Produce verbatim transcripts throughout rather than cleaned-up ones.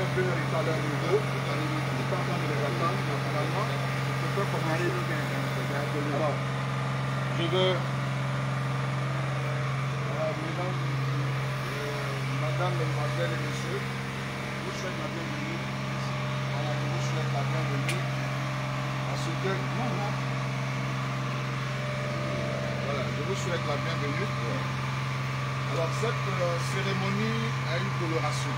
un peu de retard à leur niveau. Je suis en train de les attendre. Normalement, je peux commencer. Alors, je veux... Alors, mesdames, euh, madame, mesdemoiselles et messieurs, je vous souhaite la bienvenue. Voilà, je vous souhaite la bienvenue. Parce que... Non, non. Voilà, je vous souhaite la bienvenue. Alors, cette euh, cérémonie a une coloration.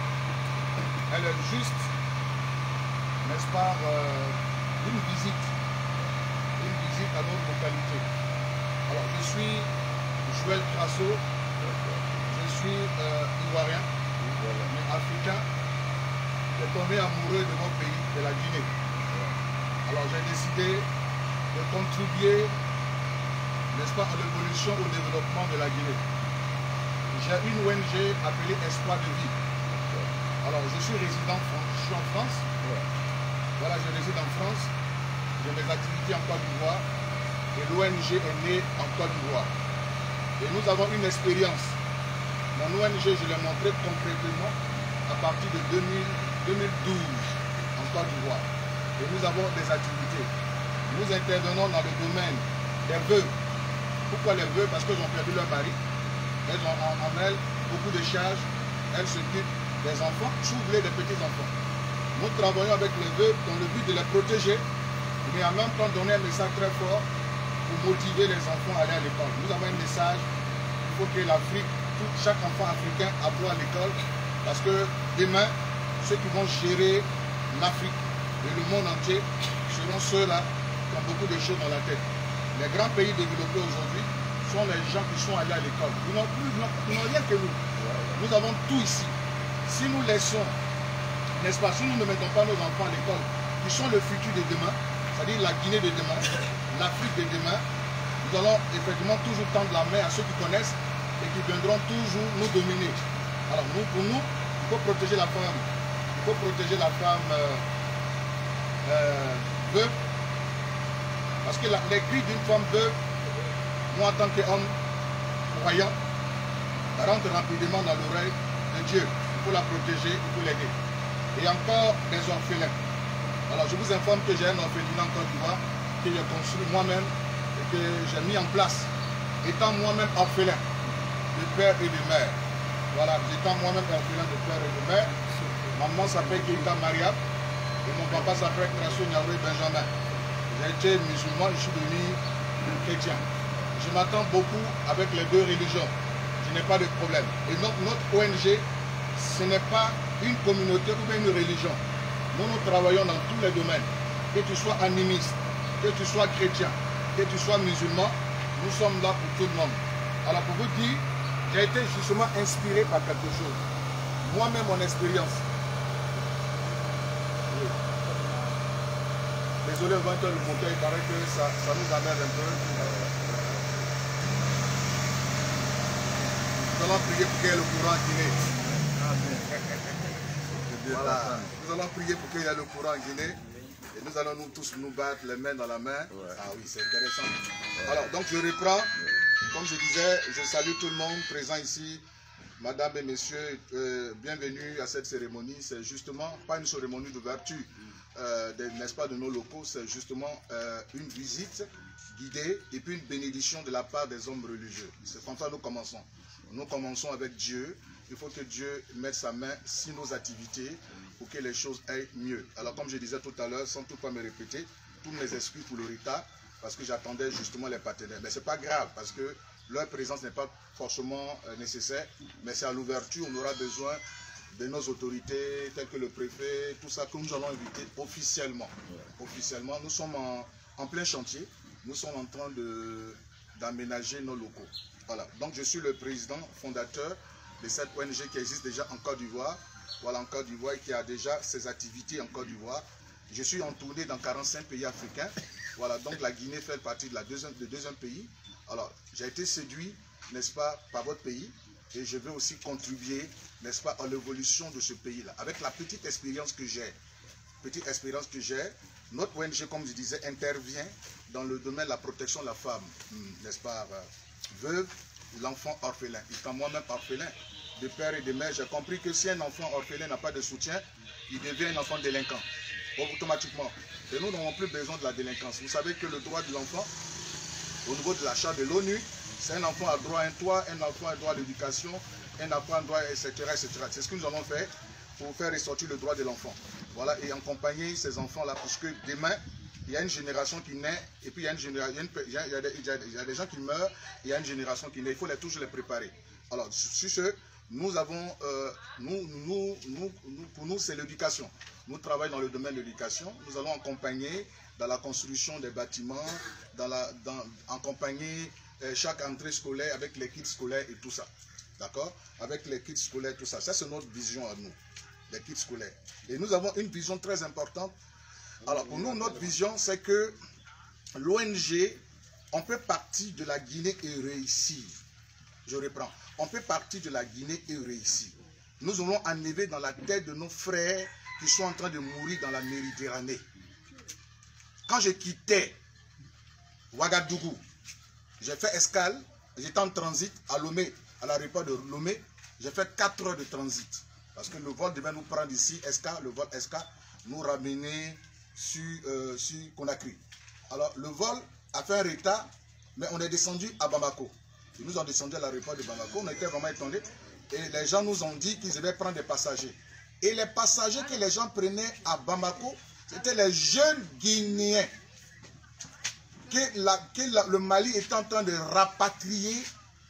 Elle est juste, n'est-ce pas, euh, une visite. Une visite à notre localité. Alors, je suis Joël Crasso. Je suis euh, ivoirien, mais africain. J'ai tombé amoureux de mon pays, de la Guinée. Alors, j'ai décidé de contribuer, n'est-ce pas, à l'évolution, au développement de la Guinée. J'ai une O N G appelée Espoir de Vie. Alors, je suis résident, je suis en France. Voilà, je réside en France. J'ai mes activités en Côte d'Ivoire. Et l'O N G est née en Côte d'Ivoire. Et nous avons une expérience. Mon O N G, je l'ai montré concrètement à partir de deux mille douze en Côte d'Ivoire. Et nous avons des activités. Nous intervenons dans le domaine des veuves. Pourquoi les veuves? Parce qu'elles ont perdu leur mari. Elles ont en, en elles beaucoup de charges. Elles s'occupent des enfants, surtout des petits-enfants. Nous travaillons avec les veuves dans le but de les protéger, mais en même temps donner un message très fort pour motiver les enfants à aller à l'école. Nous avons un message, il faut que l'Afrique, chaque enfant africain apprenne à l'école, parce que demain, ceux qui vont gérer l'Afrique et le monde entier seront ceux-là qui ont beaucoup de choses dans la tête. Les grands pays développés aujourd'hui sont les gens qui sont allés à l'école. Ils n'ont rien que nous. Nous avons tout ici. Si nous laissons, n'est-ce pas, si nous ne mettons pas nos enfants à l'école, qui sont le futur de demain, c'est-à-dire la Guinée de demain, l'Afrique de demain, nous allons effectivement toujours tendre la main à ceux qui connaissent et qui viendront toujours nous dominer. Alors nous, pour nous, il faut protéger la femme. Il faut protéger la femme euh, euh, veuve. Parce que la, les cris d'une femme veuve, moi en tant qu'homme croyant, rentre rapidement dans l'oreille de Dieu. Il faut la protéger, il faut l'aider. Et encore des orphelins. Alors je vous informe que j'ai un orphelinat en Côte d'Ivoire que j'ai construit moi-même et que j'ai mis en place. Étant moi-même orphelin de père et de mère. Voilà, étant moi-même orphelin de père et de mère. Maman s'appelle Keita Mariam et mon papa s'appelle Crasso Niaouré Benjamin. J'ai été musulman, je suis devenu chrétien. Je m'attends beaucoup avec les deux religions. Je n'ai pas de problème. Et notre, notre O N G, ce n'est pas une communauté ou bien une religion. Nous, nous travaillons dans tous les domaines. Que tu sois animiste, que tu sois chrétien, que tu sois musulman, nous sommes là pour tout le monde. Alors pour vous dire, j'ai été justement inspiré par quelque chose. Moi-même, mon expérience. Oui. Désolé, on va entendre le moteur, il paraît que ça, ça nous amène un peu. Nous allons prier pour qu'il y ait le courant en Guinée. Voilà. Nous allons prier pour qu'il y ait le courant en Guinée. Et nous allons nous tous nous battre les mains dans la main. Ouais. Ah oui, c'est intéressant. Ouais. Alors, donc je reprends. Ouais. Comme je disais, je salue tout le monde présent ici. Madame et messieurs, euh, bienvenue à cette cérémonie. C'est justement pas une cérémonie d'ouverture, euh, n'est-ce pas, de nos locaux. C'est justement euh, une visite guidée et puis une bénédiction de la part des hommes religieux. C'est comme ça que nous commençons. Nous commençons avec Dieu. Il faut que Dieu mette sa main sur nos activités pour que les choses aillent mieux. Alors comme je disais tout à l'heure, sans toutefois me répéter, tous mes excuses pour le retard, parce que j'attendais justement les partenaires. Mais ce n'est pas grave, parce que leur présence n'est pas forcément nécessaire, mais c'est à l'ouverture, on aura besoin de nos autorités, telles que le préfet, tout ça, que nous allons inviter officiellement. Officiellement, nous sommes en, en plein chantier, nous sommes en train d'aménager nos locaux. Voilà, donc je suis le président fondateur de cette O N G qui existe déjà en Côte d'Ivoire. Voilà, en Côte d'Ivoire, qui a déjà ses activités en Côte d'Ivoire. Je suis en tournée dans quarante-cinq pays africains. Voilà, donc la Guinée fait partie de la deuxième, de deuxième pays. Alors, j'ai été séduit, n'est-ce pas, par votre pays. Et je veux aussi contribuer, n'est-ce pas, à l'évolution de ce pays-là. Avec la petite expérience que j'ai, petite expérience que j'ai, notre O N G, comme je disais, intervient dans le domaine de la protection de la femme, n'est-ce pas, veuve, l'enfant orphelin. Étant moi-même orphelin, de père et de mère, j'ai compris que si un enfant orphelin n'a pas de soutien, il devient un enfant délinquant, automatiquement. Et nous n'avons plus besoin de la délinquance. Vous savez que le droit de l'enfant, au niveau de la charte de l'ONU, c'est un enfant a droit à un toit, un enfant a droit à l'éducation, un enfant a droit, et cetera et cetera. C'est ce que nous allons faire pour faire ressortir le droit de l'enfant. Voilà, et accompagner ces enfants-là, parce que demain, il y a une génération qui naît, et puis il y a, une génération, il y a, il y a, des, il y a des gens qui meurent, et il y a une génération qui naît. Il faut les, toujours les préparer. Alors, sur ce, nous avons, euh, nous, nous, nous, nous, pour nous, c'est l'éducation. Nous travaillons dans le domaine de l'éducation. Nous allons accompagner dans la construction des bâtiments, dans la, dans, accompagner euh, chaque entrée scolaire avec les kits scolaires et tout ça. D'accord? Avec les kits scolaires, tout ça. Ça, c'est notre vision à nous, les kits scolaires. Et nous avons une vision très importante. Alors, pour nous, notre vision, c'est que l'O N G, on peut partir de la Guinée et réussir. Je reprends. On peut partir de la Guinée et réussir. Nous allons enlever dans la tête de nos frères qui sont en train de mourir dans la Méditerranée. Quand je quittais Ouagadougou, j'ai fait escale, j'étais en transit à Lomé, à l'aéroport de Lomé, j'ai fait quatre heures de transit. Parce que le vol devait nous prendre ici, S K, le vol S K, nous ramener sur, euh, sur Conakry. Alors, le vol a fait un retard, mais on est descendu à Bamako. Ils nous ont descendu à l'aéroport de Bamako, on était vraiment étonnés. Et les gens nous ont dit qu'ils devaient prendre des passagers. Et les passagers que les gens prenaient à Bamako, c'était les jeunes Guinéens que, la, que la, le Mali est en train de rapatrier.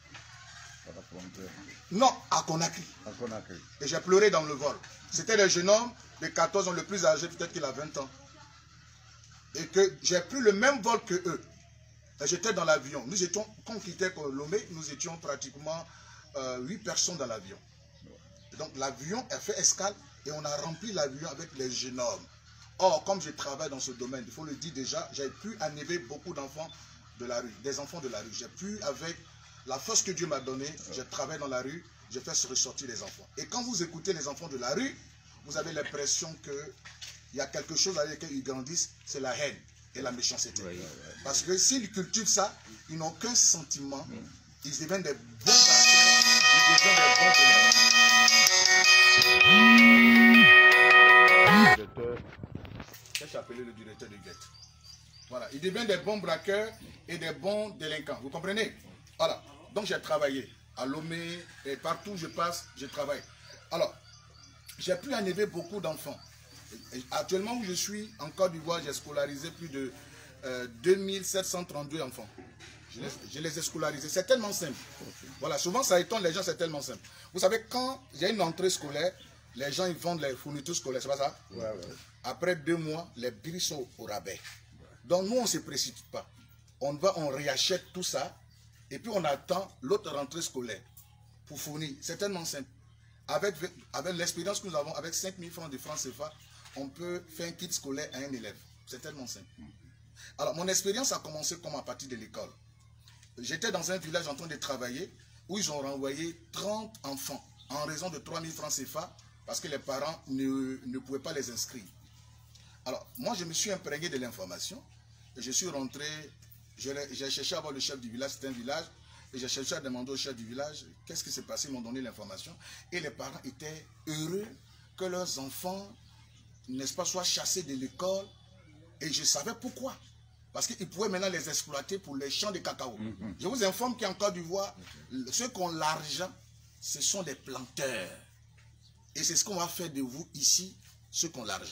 Non, à Conakry. À Conakry. Et j'ai pleuré dans le vol. C'était le jeune homme de quatorze ans, le plus âgé, peut-être qu'il a vingt ans. Et que j'ai pris le même vol que eux. J'étais dans l'avion. Nous étions, quand on quittait Lomé, nous étions pratiquement euh, huit personnes dans l'avion. Donc l'avion a fait escale et on a rempli l'avion avec les jeunes hommes. Or, comme je travaille dans ce domaine, il faut le dire déjà, j'ai pu enlever beaucoup d'enfants de la rue, des enfants de la rue. J'ai pu, avec la force que Dieu m'a donnée, j'ai travaillé dans la rue, j'ai fait ressortir les enfants. Et quand vous écoutez les enfants de la rue, vous avez l'impression qu'il y a quelque chose avec lequel ils grandissent, c'est la haine et la méchanceté. Oui, oui, oui. Parce que s'ils cultivent ça, ils n'ont aucun sentiment, ils deviennent des bons braqueurs, ils deviennent des bons voleurs. J'ai appelé le directeur de guette. Voilà, ils deviennent des bons braqueurs et des bons délinquants. Vous comprenez? Voilà, donc j'ai travaillé à Lomé et partout où je passe, je travaille. Alors, j'ai pu enlever beaucoup d'enfants. Actuellement où je suis, en Côte d'Ivoire, j'ai scolarisé plus de euh, deux mille sept cent trente-deux enfants. Je les, je les ai scolarisés. C'est tellement simple. Voilà, souvent ça étonne les gens, c'est tellement simple. Vous savez, quand il y a une entrée scolaire, les gens ils vendent les fournitures scolaires, c'est pas ça? Ouais, ouais. Après deux mois, les prix sont au rabais. Donc nous, on ne se précipite pas. On va, on réachète tout ça et puis on attend l'autre rentrée scolaire pour fournir. C'est tellement simple. Avec, avec l'expérience que nous avons, avec cinq mille francs de francs C F A, on peut faire un kit scolaire à un élève. C'est tellement simple. Alors, mon expérience a commencé comme à partir de l'école. J'étais dans un village en train de travailler où ils ont renvoyé trente enfants en raison de trois mille francs C F A parce que les parents ne, ne pouvaient pas les inscrire. Alors, moi, je me suis imprégné de l'information et je suis rentré, j'ai cherché à voir le chef du village, c'était un village, et j'ai cherché à demander au chef du village qu'est-ce qui s'est passé, ils m'ont donné l'information. Et les parents étaient heureux que leurs enfants, n'est-ce pas, soient chassés de l'école. Et je savais pourquoi. Parce qu'ils pouvaient maintenant les exploiter pour les champs de cacao. Mm-hmm. Je vous informe qu'en Côte d'Ivoire, ceux qui ont l'argent, ce sont des planteurs. Et c'est ce qu'on va faire de vous ici, ceux qui ont l'argent.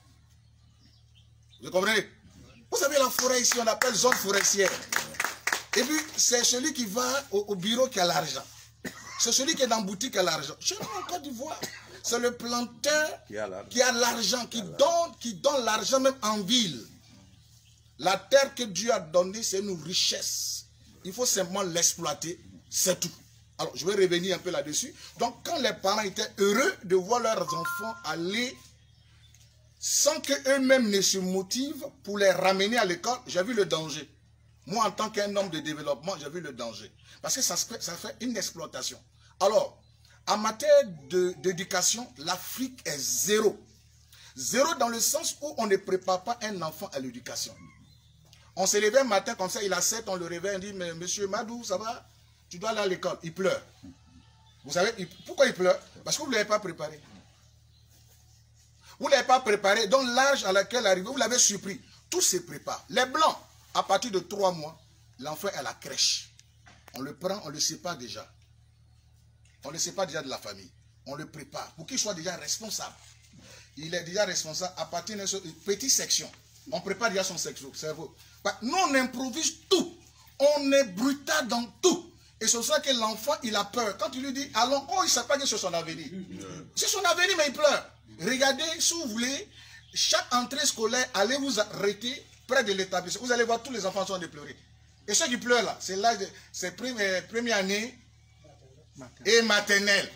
Vous comprenez? Vous savez, la forêt ici, on appelle zone forestière. Et puis, c'est celui qui va au, au bureau qui a l'argent. C'est celui qui est dans la boutique qui a l'argent. Chez nous, en Côte d'Ivoire, c'est le planteur qui a l'argent, qui donne qui donne l'argent même en ville. La terre que Dieu a donnée, c'est une richesse. Il faut simplement l'exploiter, c'est tout. Alors, je vais revenir un peu là-dessus. Donc, quand les parents étaient heureux de voir leurs enfants aller sans qu'eux-mêmes ne se motivent pour les ramener à l'école, j'ai vu le danger. Moi, en tant qu'un homme de développement, j'ai vu le danger. Parce que ça, ça fait une exploitation. Alors, en matière d'éducation, l'Afrique est zéro. Zéro dans le sens où on ne prépare pas un enfant à l'éducation. On se réveille un matin comme ça, il a sept, on le réveille, on dit, mais monsieur Madou, ça va? Tu dois aller à l'école. Il pleure. Vous savez, pourquoi il pleure? Parce que vous ne l'avez pas préparé. Vous ne l'avez pas préparé, donc l'âge à laquelle arrive, vous l'avez surpris. Tout se prépare. Les blancs, à partir de trois mois, l'enfant est à la crèche. On le prend, on le sépare déjà. On le sépare déjà de la famille. On le prépare pour qu'il soit déjà responsable. Il est déjà responsable à partir d'une petite section. On prépare déjà son cerveau. Nous, on improvise tout. On est brutal dans tout. Et c'est ça que l'enfant, il a peur. Quand tu lui dis, allons, oh, il ne sait pas que c'est son avenir. C'est son avenir, mais il pleure. Regardez, si vous voulez, chaque entrée scolaire, allez vous arrêter près de l'établissement. Vous allez voir tous les enfants sont en train de pleurer. Et ceux qui pleurent là, c'est l'âge de c'est première, première année et maternelle.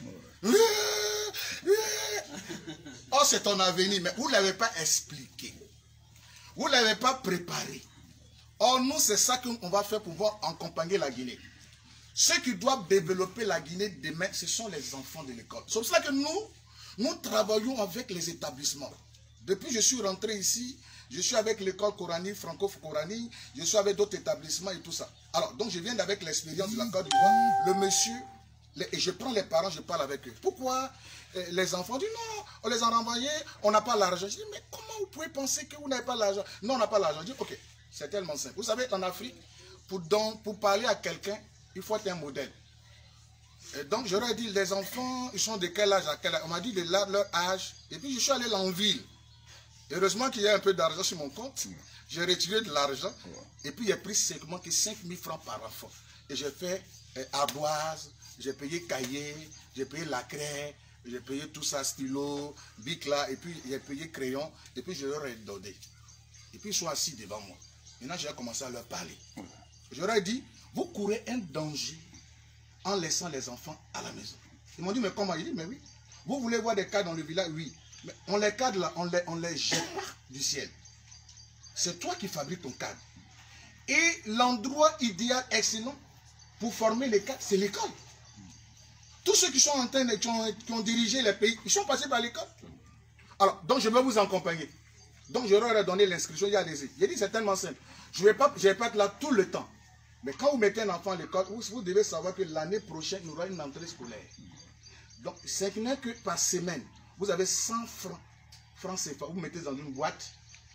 Oh, c'est ton avenir, mais vous ne l'avez pas expliqué. Vous ne l'avez pas préparé. Or, nous, c'est ça qu'on va faire pour pouvoir accompagner la Guinée. Ceux qui doivent développer la Guinée demain, ce sont les enfants de l'école. C'est pour ça que nous, nous travaillons avec les établissements. Depuis que je suis rentré ici, je suis avec l'école coranique, franco-coranique, je suis avec d'autres établissements et tout ça. Alors, donc je viens avec l'expérience de la Côte d'Ivoire. Le monsieur, les, et je prends les parents, je parle avec eux. Pourquoi euh, les enfants disent non, on les a renvoyés, on n'a pas l'argent. Je dis, mais comment vous pouvez penser que vous n'avez pas l'argent? Non, on n'a pas l'argent. Je dis, ok, c'est tellement simple. Vous savez, en Afrique, pour, donc, pour parler à quelqu'un, il faut être un modèle. Et donc, j'aurais dit, les enfants, ils sont de quel âge à quel âge? On m'a dit de leur âge. Et puis, je suis allé en ville. Heureusement qu'il y a un peu d'argent sur mon compte. J'ai retiré de l'argent. Et puis, j'ai pris simplement que cinq mille francs par enfant. Et j'ai fait euh, ardoise, j'ai payé cahier, j'ai payé la craie, j'ai payé tout ça, stylo, bic là, et puis j'ai payé crayon. Et puis, je leur ai donné. Et puis, ils sont assis devant moi. Maintenant, j'ai commencé à leur parler. J'aurais dit, vous courez un danger en laissant les enfants à la maison. Ils m'ont dit, mais comment? J'ai dit, mais oui. Vous voulez voir des cas dans le village? Oui. Mais on les cadre là, on les, on les jette pas du ciel. C'est toi qui fabriques ton cadre. Et l'endroit idéal, excellent, pour former les cadres, c'est l'école. Tous ceux qui sont en train de, qui ont, qui ont dirigé les pays, ils sont passés par l'école. Alors, donc je vais vous accompagner. Donc je leur ai donné l'inscription, il y a des J'ai dit, c'est tellement simple. Je ne vais pas, je vais pas être là tout le temps. Mais quand vous mettez un enfant à l'école, vous, vous devez savoir que l'année prochaine, il y aura une entrée scolaire. Donc, c'est que par semaine, vous avez cent francs, francs C F A, vous mettez dans une boîte.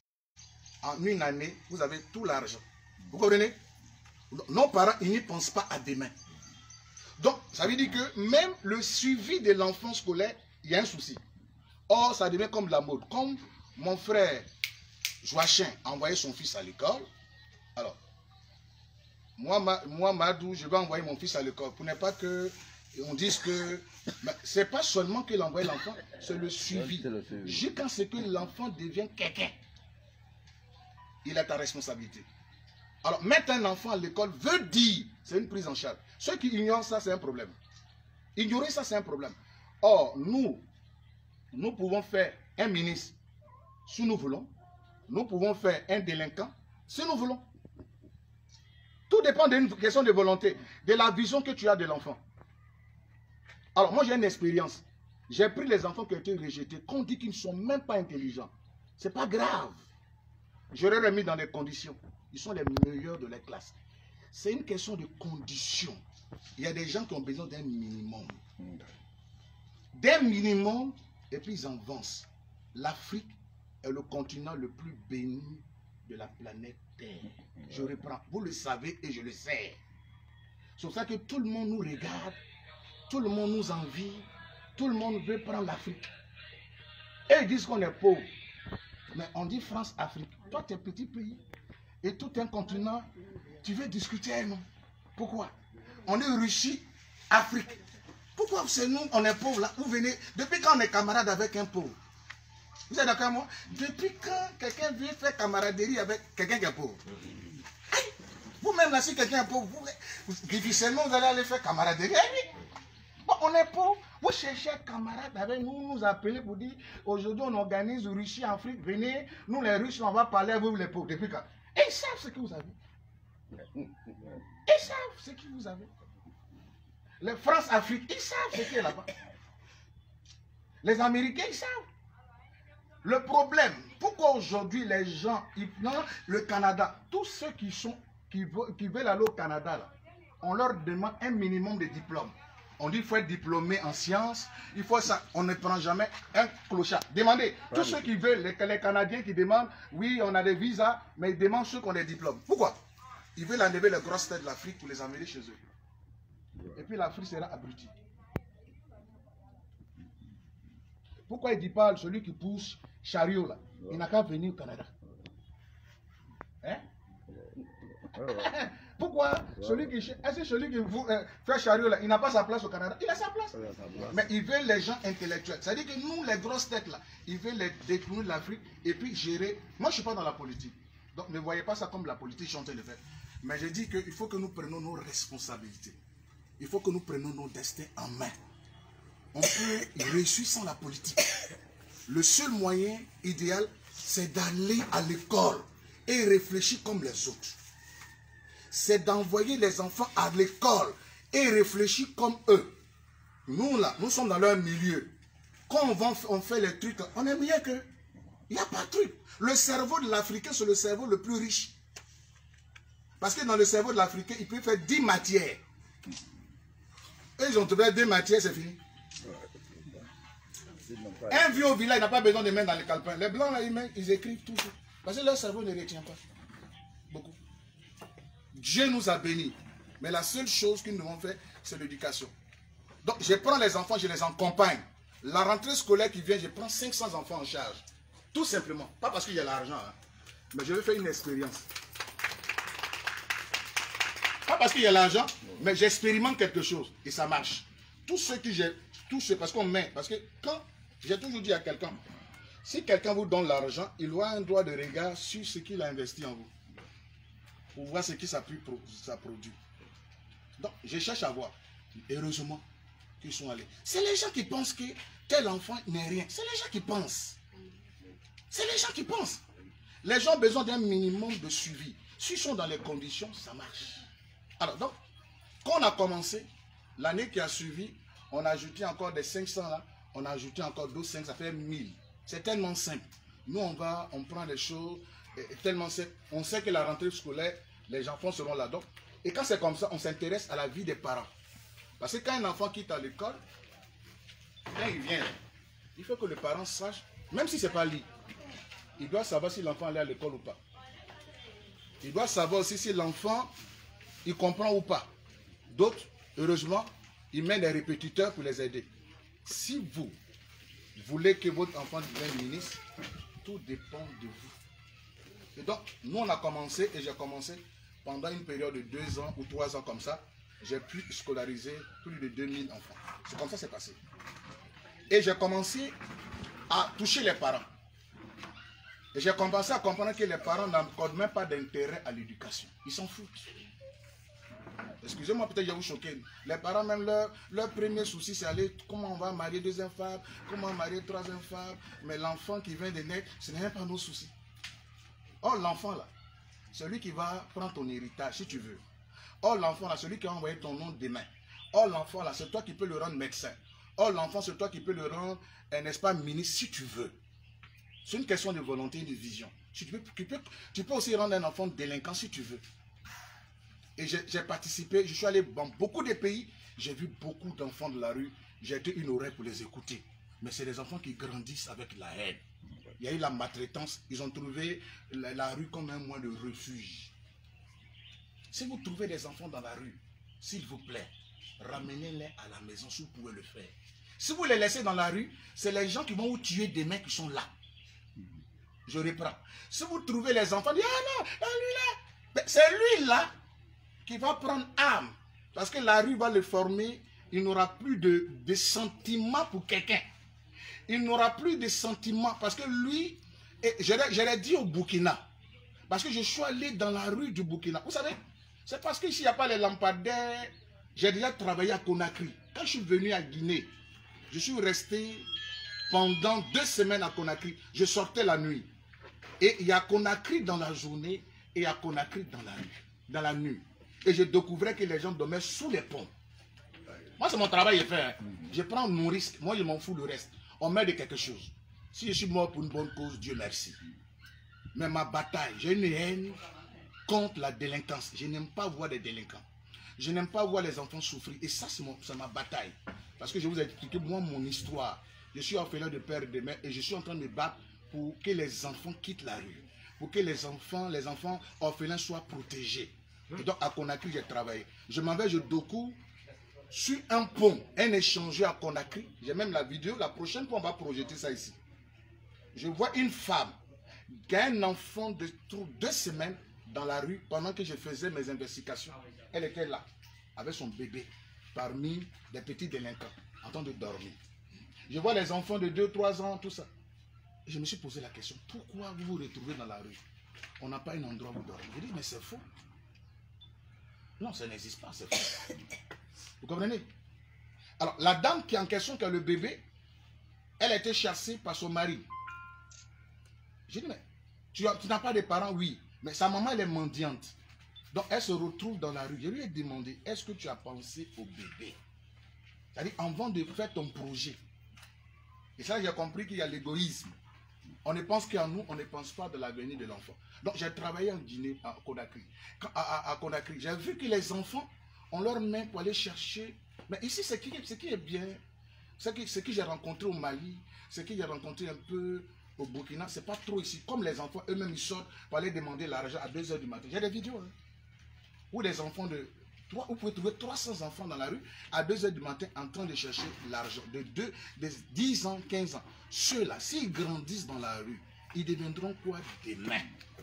En une année, vous avez tout l'argent. Vous comprenez? Nos parents, ils n'y pensent pas à demain. Donc, ça veut dire que même le suivi de l'enfant scolaire, il y a un souci. Or, ça devient comme la mode. Comme mon frère Joachim a envoyé son fils à l'école, alors, moi, ma, moi, Madou, je vais envoyer mon fils à l'école pour ne pas que on dise que c'est pas seulement qu'il envoie l'enfant, c'est le suivi. Jusqu'à ce que l'enfant devienne quelqu'un, il a ta responsabilité. Alors, mettre un enfant à l'école veut dire, c'est une prise en charge. Ceux qui ignorent ça, c'est un problème. Ignorer ça, c'est un problème. Or, nous, nous pouvons faire un ministre si nous voulons. Nous pouvons faire un délinquant si nous voulons. Tout dépend d'une question de volonté, de la vision que tu as de l'enfant. Alors, moi, j'ai une expérience. J'ai pris les enfants qui ont été rejetés, qu'on dit qu'ils ne sont même pas intelligents. Ce n'est pas grave. Je les ai remis dans des conditions. Ils sont les meilleurs de la classe. C'est une question de conditions. Il y a des gens qui ont besoin d'un minimum. D'un minimum, et puis ils avancent. L'Afrique est le continent le plus béni de la planète Terre. Je reprends. Vous le savez et je le sais. C'est pour ça que tout le monde nous regarde. Tout le monde nous envie, tout le monde veut prendre l'Afrique. Et ils disent qu'on est pauvre. Mais on dit France-Afrique. Toi, tu es un petit pays. Et tout un continent, tu veux discuter, non? Pourquoi? On est Russie, Afrique. Pourquoi c'est nous, on est pauvre là? Vous venez, depuis quand on est camarade avec un pauvre? Vous êtes d'accord avec moi? Depuis quand quelqu'un vient faire camaraderie avec quelqu'un qui est pauvre? Vous-même là, si quelqu'un est pauvre, vous, difficilement vous allez aller faire camaraderie avec lui. Bon, on est pauvre, vous cherchez un camarade avec nous, nous appeler pour dire aujourd'hui on organise Russie, Afrique, venez, nous les Russes, on va parler à vous les pauvres. Depuis quand? Et ils savent ce que vous avez. Ils savent ce que vous avez. Les France-Afrique, ils savent ce qui est là-bas. Les Américains, ils savent. Le problème, pourquoi aujourd'hui les gens, ils prennent le Canada, tous ceux qui, sont, qui, veulent, qui veulent aller au Canada, là, on leur demande un minimum de diplôme. On dit qu'il faut être diplômé en sciences. Il faut ça. On ne prend jamais un clochard. Demandez. Tous ceux qui veulent, les, les Canadiens qui demandent, oui, on a des visas, mais ils demandent ceux qui ont des diplômes. Pourquoi? Ils veulent enlever les grosses têtes de l'Afrique pour les amener chez eux. Et puis l'Afrique sera abrutie. Pourquoi il ne dit pas celui qui pousse chariot là? Il n'a qu'à venir au Canada. Hein? Pourquoi celui qui, est-ce que celui qui euh, fait chariot là, il n'a pas sa place au Canada? Il a sa place. Mais ils veulent les gens intellectuels. C'est-à-dire que nous, les grosses têtes là, ils veulent les détourner de l'Afrique et puis gérer. Moi, je ne suis pas dans la politique. Donc ne voyez pas ça comme la politique, je suis en train de faire. Mais je dis qu'il faut que nous prenions nos responsabilités. Il faut que nous prenions nos destins en main. On peut réussir sans la politique. Le seul moyen idéal, c'est d'aller à l'école et réfléchir comme les autres. C'est d'envoyer les enfants à l'école et réfléchir comme eux. Nous, là, nous sommes dans leur milieu. Quand on, va, on fait les trucs, on est mieux qu'eux. Il n'y a pas de truc. Le cerveau de l'Africain, c'est le cerveau le plus riche. Parce que dans le cerveau de l'Africain, il peut faire dix matières. Et ils ont trouvé deux matières, c'est fini. Un vieux au village, il n'a pas besoin de mettre dans les calepins. Les blancs, là, ils, mettent, ils écrivent tout. Parce que leur cerveau ne retient pas. Beaucoup. Dieu nous a bénis. Mais la seule chose que nous devons faire, c'est l'éducation. Donc, je prends les enfants, je les accompagne. La rentrée scolaire qui vient, je prends cinq cents enfants en charge. Tout simplement. Pas parce qu'il y a l'argent. Hein. Mais je vais faire une expérience. Pas parce qu'il y a l'argent, mais j'expérimente quelque chose. Et ça marche. Tout ce que j'ai, tout ce, parce qu'on met, parce que quand, j'ai toujours dit à quelqu'un, si quelqu'un vous donne l'argent, il doit un droit de regard sur ce qu'il a investi en vous. Pour voir ce que ça, pu, ça produit. Donc, je cherche à voir. Heureusement qu'ils sont allés. C'est les gens qui pensent que tel enfant n'est rien. C'est les gens qui pensent. C'est les gens qui pensent. Les gens ont besoin d'un minimum de suivi. S'ils sont dans les conditions, ça marche. Alors, donc, quand on a commencé, l'année qui a suivi, on a ajouté encore des cinq cents là, on a ajouté encore d'autres cinq, ça fait mille. C'est tellement simple. Nous, on va, on prend les choses, et, et tellement simple. On sait que la rentrée scolaire, les enfants seront là. Donc, et quand c'est comme ça, on s'intéresse à la vie des parents. Parce que quand un enfant quitte à l'école, quand il vient, il faut que le parent sache, même si ce n'est pas lui, il doit savoir si l'enfant allait à l'école ou pas. Il doit savoir aussi si l'enfant, il comprend ou pas. D'autres, heureusement, ils mettent des répétiteurs pour les aider. Si vous voulez que votre enfant devienne ministre, tout dépend de vous. Et donc, nous, on a commencé, et j'ai commencé pendant une période de deux ans ou trois ans comme ça, j'ai pu scolariser plus de deux mille enfants. C'est comme ça que c'est passé. Et j'ai commencé à toucher les parents. Et j'ai commencé à comprendre que les parents n'accordent même pas d'intérêt à l'éducation. Ils s'en foutent. Excusez-moi, peut-être je vais vous choquer. Les parents, même leur, leur premier souci, c'est aller, comment on va marier deuxième femme, comment marier troisième femme. Mais l'enfant qui vient de naître, ce n'est même pas nos soucis. Or, l'enfant là, celui qui va prendre ton héritage, si tu veux. Or, l'enfant là, celui qui va envoyer ton nom demain. Or, l'enfant là, c'est toi qui peux le rendre médecin. Or, l'enfant, c'est toi qui peux le rendre, n'est-ce pas, ministre, si tu veux. C'est une question de volonté et de vision. Tu peux, tu, peux, tu peux aussi rendre un enfant délinquant si tu veux. Et j'ai participé, je suis allé dans beaucoup de pays, j'ai vu beaucoup d'enfants de la rue, j'ai été une oreille pour les écouter. Mais c'est des enfants qui grandissent avec la haine. Il y a eu la maltraitance, ils ont trouvé la, la rue comme un moyen de refuge. Si vous trouvez des enfants dans la rue, s'il vous plaît, ramenez-les à la maison si vous pouvez le faire. Si vous les laissez dans la rue, c'est les gens qui vont vous tuer demain qui sont là. Je reprends. Si vous trouvez les enfants, dites, ah non, lui là, c'est lui là qui va prendre âme. Parce que la rue va le former, il n'aura plus de, de sentiments pour quelqu'un. Il n'aura plus de sentiments parce que lui, j'aurais dit au Burkina, parce que je suis allé dans la rue du Burkina. Vous savez, c'est parce qu'ici, il n'y a pas les lampadaires. J'ai déjà travaillé à Conakry. Quand je suis venu à Guinée, je suis resté pendant deux semaines à Conakry. Je sortais la nuit. Et il y a Conakry dans la journée et il y a Conakry dans la nuit. Dans la nuit. Et je découvrais que les gens dormaient sous les ponts. Moi, c'est mon travail à faire. Je prends mon risque. Moi, je m'en fous le reste. On met de quelque chose. Si je suis mort pour une bonne cause, Dieu merci. Mais ma bataille, j'ai une haine contre la délinquance. Je n'aime pas voir des délinquants. Je n'aime pas voir les enfants souffrir. Et ça, c'est ma bataille. Parce que je vous ai expliqué, moi, mon histoire. Je suis orphelin de père et de mère et je suis en train de me battre pour que les enfants quittent la rue. Pour que les enfants, les enfants orphelins soient protégés. Et donc, à Conakry, j'ai travaillé. Je m'en vais, je doku sur un pont, un échangeur à Conakry. J'ai même la vidéo. La prochaine fois, on va projeter ça ici. Je vois une femme qui a un enfant de deux semaines dans la rue pendant que je faisais mes investigations. Elle était là, avec son bébé, parmi des petits délinquants, en train de dormir. Je vois les enfants de deux trois ans, tout ça. Et je me suis posé la question, pourquoi vous vous retrouvez dans la rue? On n'a pas un endroit où dormir. Je dis, mais c'est faux. Non, ça n'existe pas, c'est faux. Vous comprenez? Alors, la dame qui est en question, qui a le bébé, elle a été chassée par son mari. J'ai dit, mais tu, tu n'as pas de parents? Oui. Mais sa maman, elle est mendiante. Donc, elle se retrouve dans la rue. Je lui ai demandé, est-ce que tu as pensé au bébé? C'est-à-dire, avant de faire ton projet. Et ça, j'ai compris qu'il y a l'égoïsme. On ne pense qu'à nous, on ne pense pas de l'avenir de l'enfant. Donc, j'ai travaillé en Guinée, à Conakry. Quand, à, à, à Conakry, j'ai vu que les enfants, on leur met pour aller chercher. Mais ici, ce qui, ce qui est bien, ce que, ce que j'ai rencontré au Mali, ce que j'ai rencontré un peu au Burkina, c'est pas trop ici. Comme les enfants eux-mêmes, ils sortent pour aller demander l'argent à deux heures du matin. J'ai des vidéos, hein, où les enfants de... Vous pouvez trouver trois cents enfants dans la rue à deux heures du matin en train de chercher l'argent. De, deux, de dix ans, quinze ans. Ceux-là, s'ils grandissent dans la rue, ils deviendront quoi demain?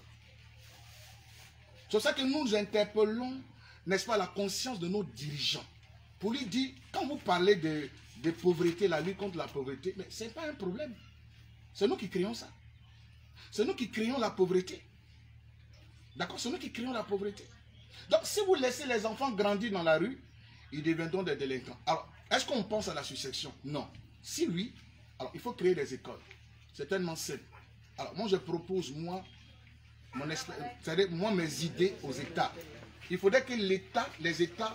C'est pour ça que nous interpellons, n'est-ce pas, la conscience de nos dirigeants. Pour lui dire, quand vous parlez de, de pauvreté, la lutte contre la pauvreté, mais ce n'est pas un problème. C'est nous qui créons ça. C'est nous qui créons la pauvreté. D'accord? C'est nous qui créons la pauvreté. Donc, si vous laissez les enfants grandir dans la rue, ils deviendront des délinquants. Alors, est-ce qu'on pense à la succession? Non. Si oui, alors il faut créer des écoles. C'est tellement simple. Alors, moi, je propose, moi, mon c'est-à-dire, moi, mes idées aux États. Il faudrait que l'État, les États,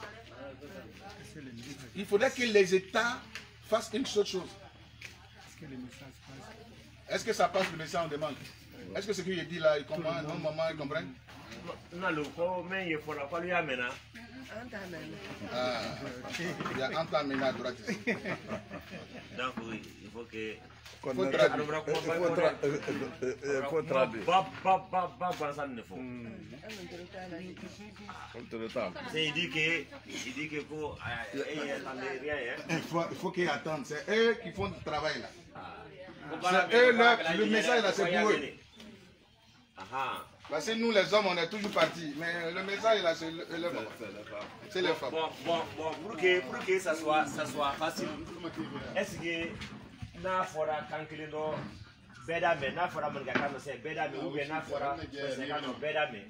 il faudrait que les États fassent une seule chose. Est-ce que ça passe le message en demande? Est-ce que ce que je dis là, ils comprennent? Non, maman, ils comprennent? Non, le mais il faut la pas lui amener. Ah, il y a Antamena à droite ici. Donc oui, il faut que... Il faut traduire. Il faut traduire. Pas, pas, pas, pas, pas, ça ne faut. Il dit que, il dit que pour... Il faut, il faut qu'ils attendent. C'est eux qui font le travail là. C'est eux là, le message là, c'est pour eux. Parce que nous les hommes, on est toujours partis. Mais le message là, c'est le, le, c'est les femmes. Bon, bon, bon, pour que, pour que ça soit, ça soit facile, est-ce que n'a fora kankilino beda me n'a fora manga kano c'est beda me ou bien n'a fora c'est kano beda me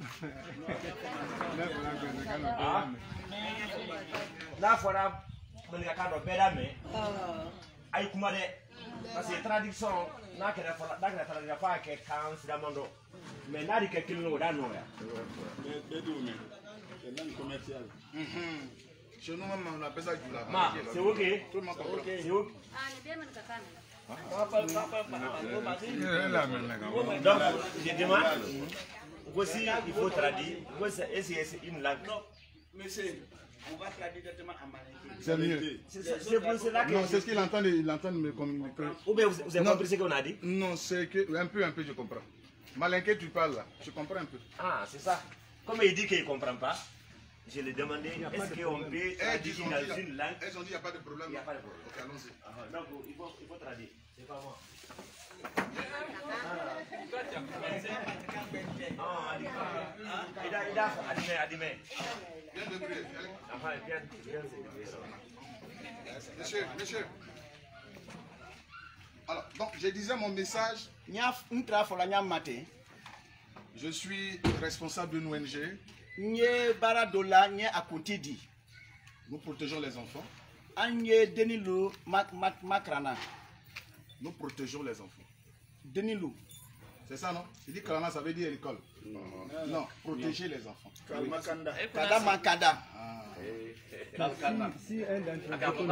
ah n'a fora manga kano beda me ay kuma de parce que traduction n'a que fora n'a que traduction pas que kan sidamondo mais n'a dit que kilino da no ya c'est langue commerciale. Chez nous, on appelle ça du lama. Ma, c'est ok. Tout le monde comprend. C'est ok. Donc, je demande, voici, il faut traduire. Voici, c'est une langue. Non, mais c'est, on va traduire directement en malinqué. C'est mieux. C'est pour cela que... Non, c'est ce qu'il entend, il entend me communiquer. Ou bien vous, vous avez compris ce qu'on a dit? Non, c'est que, un peu, un peu, je comprends. Malinqué, tu parles là, je comprends un peu. Ah, c'est ça. Comme il dit qu'il ne comprend pas, je lui ai demandé, est-ce qu'on peut traduire dans une langue? Elles ont dit qu'il n'y a pas de problème. Il n'y a pas de problème. Ok, allons-y. Ah, donc, il faut, il faut traduire. C'est pas moi. Ah, il a, il a, admis, admis. Viens de briller. Enfin, viens, viens, c'est Monsieur, monsieur. Alors, donc, je disais mon message. Je suis responsable d'une O N G. Nous protégeons les enfants. Nous protégeons les enfants. C'est ça, non? Il dit Krana, ça veut dire école. Non, protéger les enfants. Kalmakanda. Kada Makada. Si un d'entre vous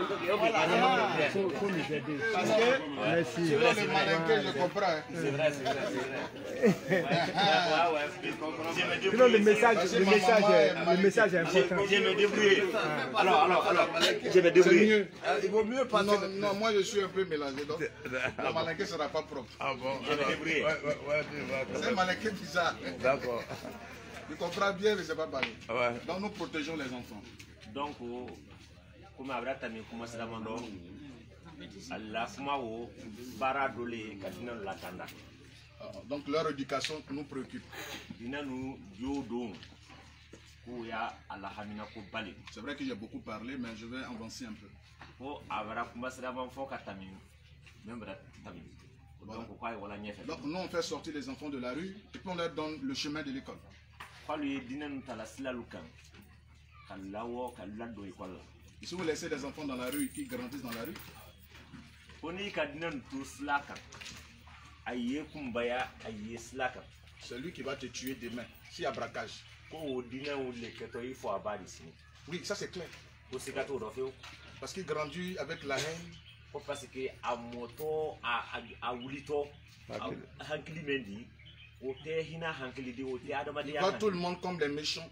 peut nous aider, Parce que merci. selon le malinqué, je comprends. hein. C'est vrai, c'est vrai, c'est vrai. Ouais, ouais. Sinon, le message, le message, est, le message est important. Je vais me débrouiller. Alors, alors, alors, je vais me C'est débrouiller. mieux. Il vaut mieux passer. Non, non, moi je suis un peu mélangé. Donc, le malinqué ne sera pas propre. Ah bon? Je vais me débrouiller. Ouais, ouais, ouais, tu vas. C'est un malinqué bizarre. D'accord. Tu comprends bien, mais c'est pas pareil. Ouais. Donc nous protégeons les enfants. Donc, comme Abraham a commencé à demander, Allah Fumao, Baradole, Katina Latanda. Donc leur éducation nous préoccupe. Dina nous, Yodon, Kouya, Allah Hamina Koubali. C'est vrai que j'ai beaucoup parlé, mais je vais avancer un peu. Oh, Abraham commencé à demander, faut qu'Atami, même Tami. Donc, pourquoi il y a Donc nous on fait sortir les enfants de la rue et puis on leur donne le chemin de l'école. Pas lui dîner nous à la Silaloukan. Et si vous laissez des enfants dans la rue qui grandissent dans la rue, c'est lui qui va te tuer demain s'il y a braquage. Oui, ça c'est clair. Parce qu'il grandit avec la haine. Parce que à moto à Wulito, à Hankili il voit tout le monde comme des méchants.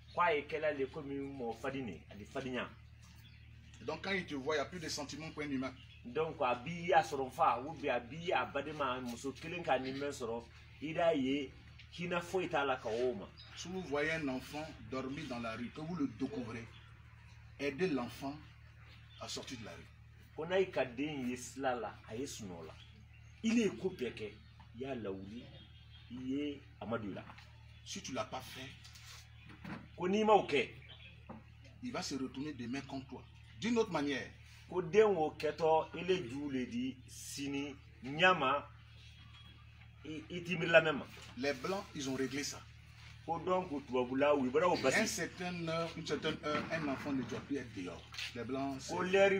Donc quand il te voit, il n'y a plus de sentiments pour un humain. Donc abiya soronfa ou bien abiya badema muso kilinka ni mesoro ida ye kina foita la kaoma. Si vous voyez un enfant dormir dans la rue, que vous le découvrez, aidez l'enfant à sortir de la rue. Kona ikaden yeslala ayesunola. Il est coupé que ya laouli yé amadula. Si tu l'as pas fait, konima ok. Il va se retourner demain contre toi. D'une autre manière. Kodenwo keto ele djoule di sini nyama itimir la même. Les blancs, ils ont réglé ça. Un certain heure, une certaine heure, un enfant ne doit plus être dehors. Les blancs, c'est...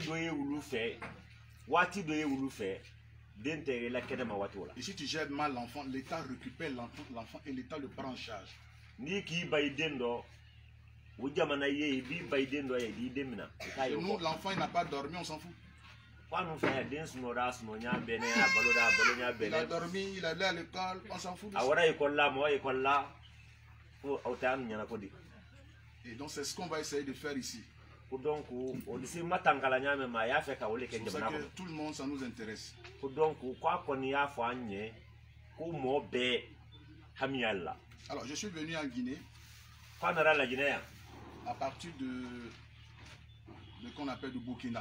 Et si tu gères mal l'enfant, l'État récupère l'enfant et l'État le prend en charge. Nous, l'enfant, il n'a pas dormi, on s'en fout. Il a dormi, il est allé à l'école, on s'en fout de ça. Et donc c'est ce qu'on va essayer de faire ici. C'est pour ça que tout le monde, ça nous intéresse. Alors je suis venu en Guinée à partir de, de qu'on appelle du Burkina.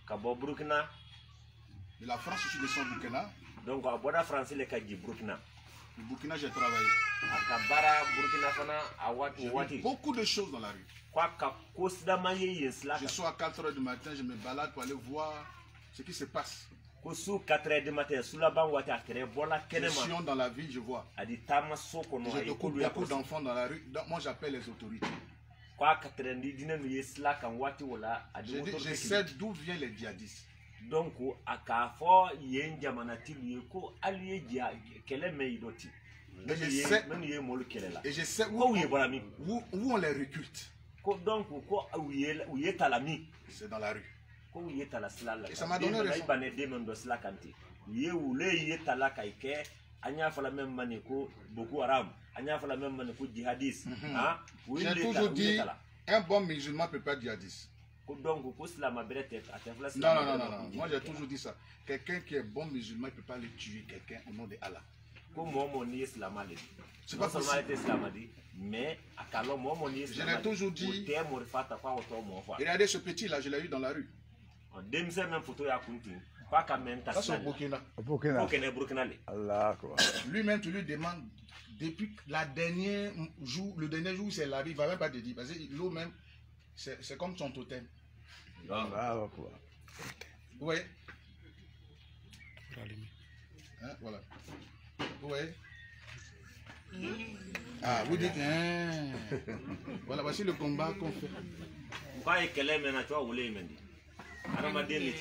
De la France, je suis descendu au Burkina. Donc à Boda France les Kaji Burkina. Le Burkina, j'ai travaillé. J'ai vu beaucoup de choses dans la rue. Je suis à quatre heures du matin, je me balade pour aller voir ce qui se passe. Je suis dans la ville, je vois. J'ai beaucoup, beaucoup d'enfants dans la rue. Donc, moi, j'appelle les autorités. Je, dis, je sais d'où viennent les djihadistes. Donc, à Kafo, il y a un diamanati, Et je sais, et je sais où, où, où on les recrute. C'est dans la rue. Et ça m'a donné raison. J'ai toujours dit, un bon musulman ne peut pas être djihadiste. Non, non, non, non, moi j'ai toujours dit ça. Quelqu'un qui est bon musulman, il ne peut pas aller tuer quelqu'un au nom de Allah. C'est pas possible. Mais je l'ai toujours dit. Regardez ce petit là, je l'ai eu dans la rue. Ça c'est au Burkina. Burkina. Allah, quoi. Lui-même, tu lui demandes, depuis la dernière jour, le dernier jour où c'est la rue, il ne va même pas te dire. Parce que l'eau même, c'est comme son totem. Allah, quoi. Oui. Hein, voilà. Oui. Ah, vous dites, hein. Voilà, voici le combat qu'on fait.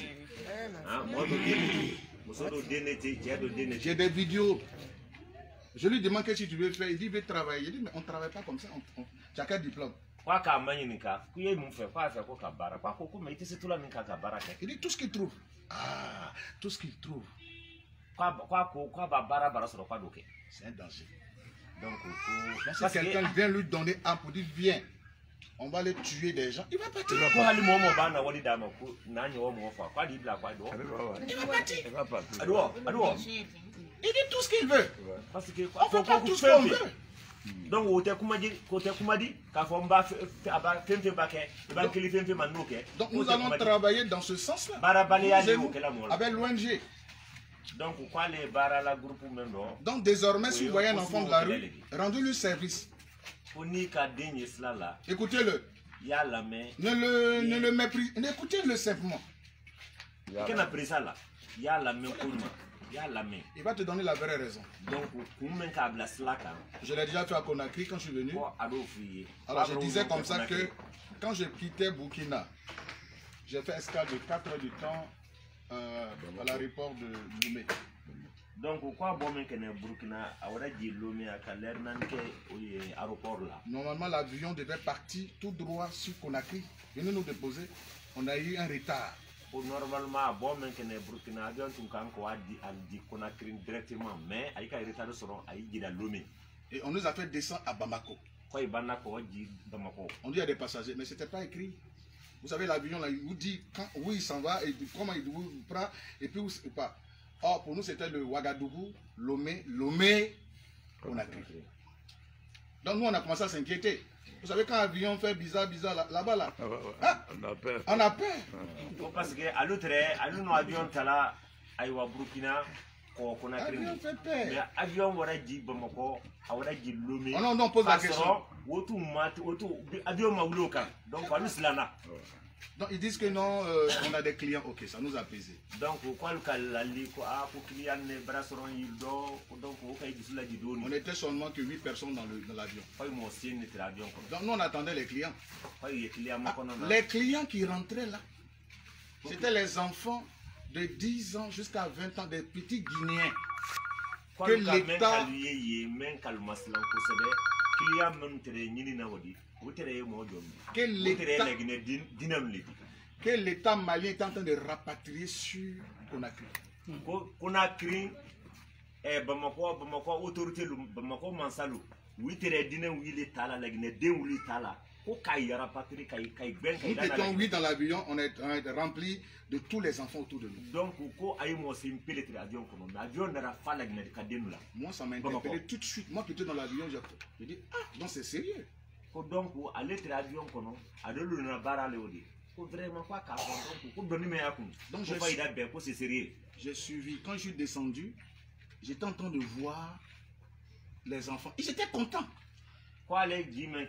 J'ai des vidéos. Je lui demande qu'est-ce que tu veux faire. Il dit, il veut travailler. Je dis, mais on ne travaille pas comme ça. On, on... Tu as quel diplôme? Il dit, tout ce qu'il trouve. Ah, tout ce qu'il trouve. C'est un danger. Donc, si quelqu'un vient lui donner un pour dire, viens, on va les tuer des gens, il va partir. Il va partir. Il dit tout ce qu'il veut. Parce que on ne fait pas tout ce qu'on veut. Donc, donc nous allons travailler dans ce sens-là. Avec l'O N G. Donc désormais, si vous voyez un enfant de la rue, rendez-lui service. Écoutez-le. Ne le, ne le méprisez. Écoutez-le simplement. Il va te donner la vraie raison. Je l'ai déjà fait à Conakry quand je suis venu. Alors je disais comme ça que quand je quittais Burkina, j'ai fait escale de quatre heures du temps euh, à l'aéroport de Lomé. Donc, pourquoi Burkina normalement, l'avion devait partir tout droit sur Conakry. Venez nous déposer. On a eu un retard. Normalement, Burkina avion Conakry directement, mais il y a un retard sur Lomé. Et on nous a fait descendre à Bamako. On dit il y a des passagers, mais ce n'était pas écrit. Vous savez, l'avion là, il vous dit quand, où il s'en va et comment il vous prend et puis où pas. Or, pour nous, c'était le Ouagadougou, Lomé, Lomé, Conakry. Donc, nous, on a commencé à s'inquiéter. Vous savez, quand l'avion fait bizarre, bizarre là-bas, là, là, ah, on a peur. On a peur. Parce que à l'autre, à l'autre avion, tu as là, à Burkina, Conakry. L'avion fait peur. Mais l'avion, on a dit Bamako, on a dit Lomé. Oh non, non, pose la question. Avion, donc, on a là. Donc ils disent que non, euh, on a des clients, ok, ça nous a pesé. Donc on était seulement que huit personnes dans l'avion. Donc nous on attendait les clients. Ah, les clients qui rentraient là, c'était les enfants de dix ans jusqu'à vingt ans, des petits Guinéens. Que l'État... Que l'État malien est en train de rapatrier sur Conakry. Conakry, Bamako, Bamako, autorité, Bamako, Mansalou, oui, tu es dîner où il est là, la Guinée, où il est là. Nous étions oui dans l'avion, on est rempli de tous les enfants autour de nous. Donc, moi, ça m'a interpellé tout de suite. Moi qui étais dans l'avion, j'ai dit, ah, donc c'est sérieux. Donc, aller à l'avion, à de l'une vraiment pas donc, je suis, j'ai suivi. Quand je suis descendu, j'étais en train de voir les enfants. Ils étaient contents. Et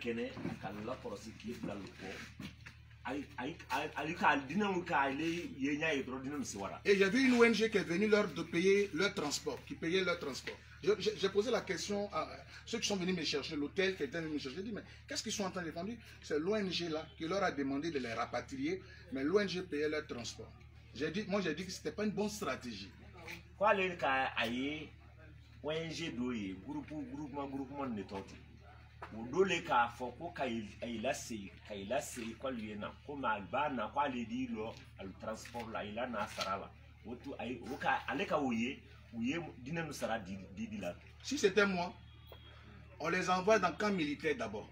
j'ai vu une O N G qui est venue leur de payer leur transport, qui payait leur transport. J'ai posé la question à ceux qui sont venus me chercher, l'hôtel qui était venu me chercher. J'ai dit, mais qu'est-ce qu'ils sont en train de faire? C'est l'O N G là qui leur a demandé de les rapatrier, mais l'O N G payait leur transport. Dit, moi j'ai dit que ce n'était pas une bonne stratégie. Quoi les cas aïe, O N G doye, groupement, groupement, groupement de toti. Ou do les cas foko kai aïla se, kaïla se, quoi lui na, comme alba na quoi les dit le transport là, il a na sarala. Ou tu aïe, ou ka aleka ouye. Si c'était moi, on les envoie dans le camp militaire d'abord.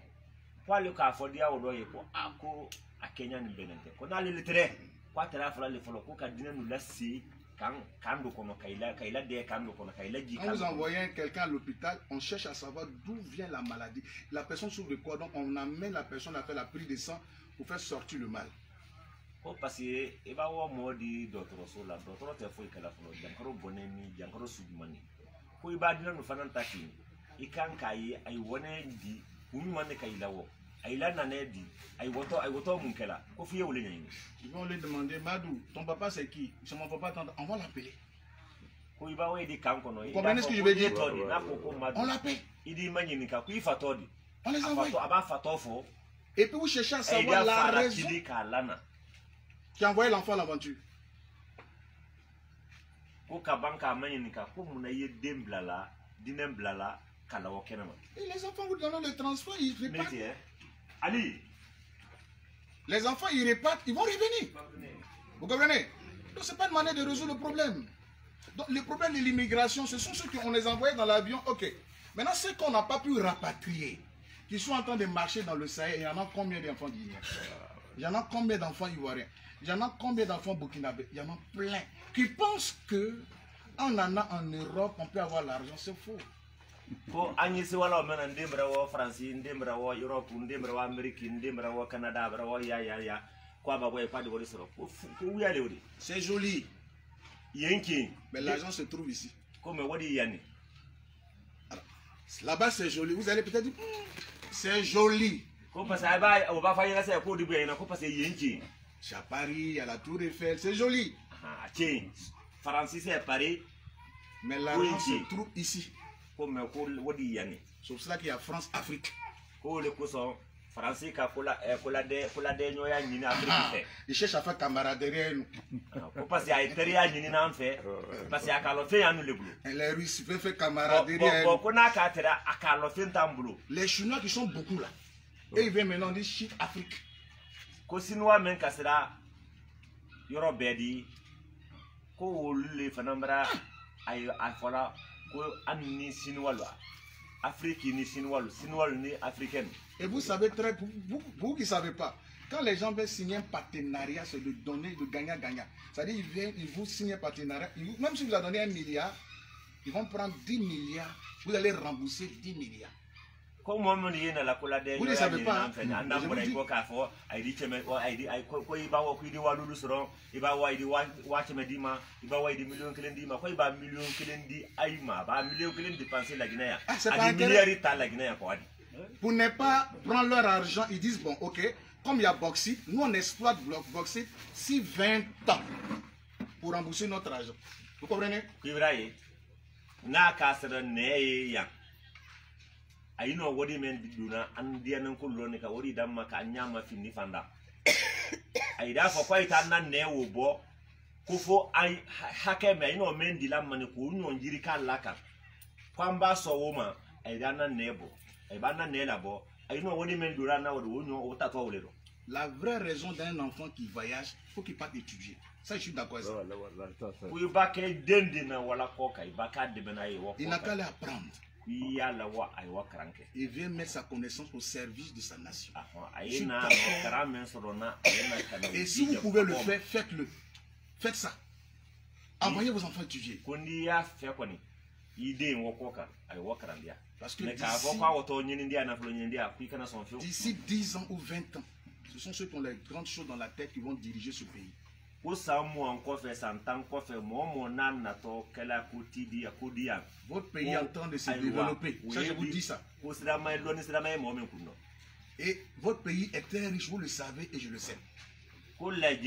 Quand vous envoyez quelqu'un à l'hôpital, on cherche à savoir d'où vient la maladie. La personne souffre de quoi? Donc on amène la personne à faire la prise de sang pour faire sortir le mal. Parce que il va avoir mot de docteur sur la docteur te faut que la fleur jankaro bonemi jankaro submani ko ibadina no fanan taki ikan kai ay wone di umi manne kai lawo ay la nané di ay woto ay woto munkela ko fiye wole nyini ils vont lui demander Madou ton papa c'est qui? C'est mon papa, on va l'appeler. Ko iba we di kanko no vous comprenez ce que je veux dire? On l'appelle, il dit manyini ka ku ifatodi on les envoie aba fatofo et puis vous cherchez à savoir la raison qui a envoyé l'enfant à l'aventure. dinem blala kala wo kenama. Et les enfants, vous donnez le transport, ils repartent. Ali. Les enfants, ils repartent, ils vont revenir. Vous comprenez? Donc, ce n'est pas une manière de résoudre le problème. Donc, le problème de l'immigration, ce sont ceux qu'on les envoyait dans l'avion. Ok. Maintenant, ceux qu'on n'a pas pu rapatrier, qui sont en train de marcher dans le Sahel, il y en a combien d'enfants guinéens? Il y en a combien d'enfants ivoiriens? Il y en a combien d'enfants burkinabés? Il y en a plein qui pensent que en allant en Europe, on peut avoir l'argent. C'est faux. Ko anyi si wala mena ndembra wo France ndembra wo Europe ndembra wo Amerique ndembra wo Canada bra wo ya ya ya kwa ba boy pas de wori soro ko wuya le wori c'est joli yenki mais l'argent se trouve ici comme wodi yani là-bas c'est joli vous allez peut-être dire c'est joli ko parce que ba o ba fa yela c'est ko di bien ko parce que yenki c'est à Paris à la Tour Eiffel c'est joli ah tiens France c'est Paris mais l'argent se trouve ici. C'est pour cela qu'il y a France-Afrique. Ils cherchent à faire camaraderie. Parce Et les Russes veulent faire camaraderie. Les Chinois qui sont beaucoup là. Et ils viennent maintenant dire shit Afrique. Afrique ni Chinois, Chinois ni africaine. Et vous savez très, vous, vous, vous qui ne savez pas, quand les gens veulent signer un partenariat, c'est de donner, de gagnant-gagnant. C'est-à-dire ils viennent, ils vous signent un partenariat, ils, même si vous avez donné un milliard, ils vont prendre dix milliards, vous allez rembourser dix milliards. Vous ne savez pas. Pour ne pas prendre leur argent, ils disent bon, ok, comme il y a Bauxite, nous on exploite Bauxite si vingt ans pour rembourser notre argent. Vous comprenez? Aino wodi men biduna andia nan ko loni ka wodi damma ka nyama finni fanda aida fo ko ita nan ne wo bo ko fo ai hake me ino men dilamma ne ko nyon jiri kan laka kwamba so woma aida nan ne bo ai ba nan ne la bo aino wodi men dura na wodi wonyo o tato wolero. La vraie raison d'un enfant qui voyage, faut qu'il parte étudier. Ça, je suis d'accord avec ça. Il n'a qu'à aller apprendre. Il vient mettre sa connaissance au service de sa nation. Et si vous pouvez le faire, faites-le. Faites ça. Envoyez vos enfants étudier. Parce que d'ici dix ans ou vingt ans, ce sont ceux qui ont les grandes choses dans la tête qui vont diriger ce pays. Votre pays est en train de se développer. Ça, je vous dis ça. Et votre pays est très riche, vous le savez et je le sais. Où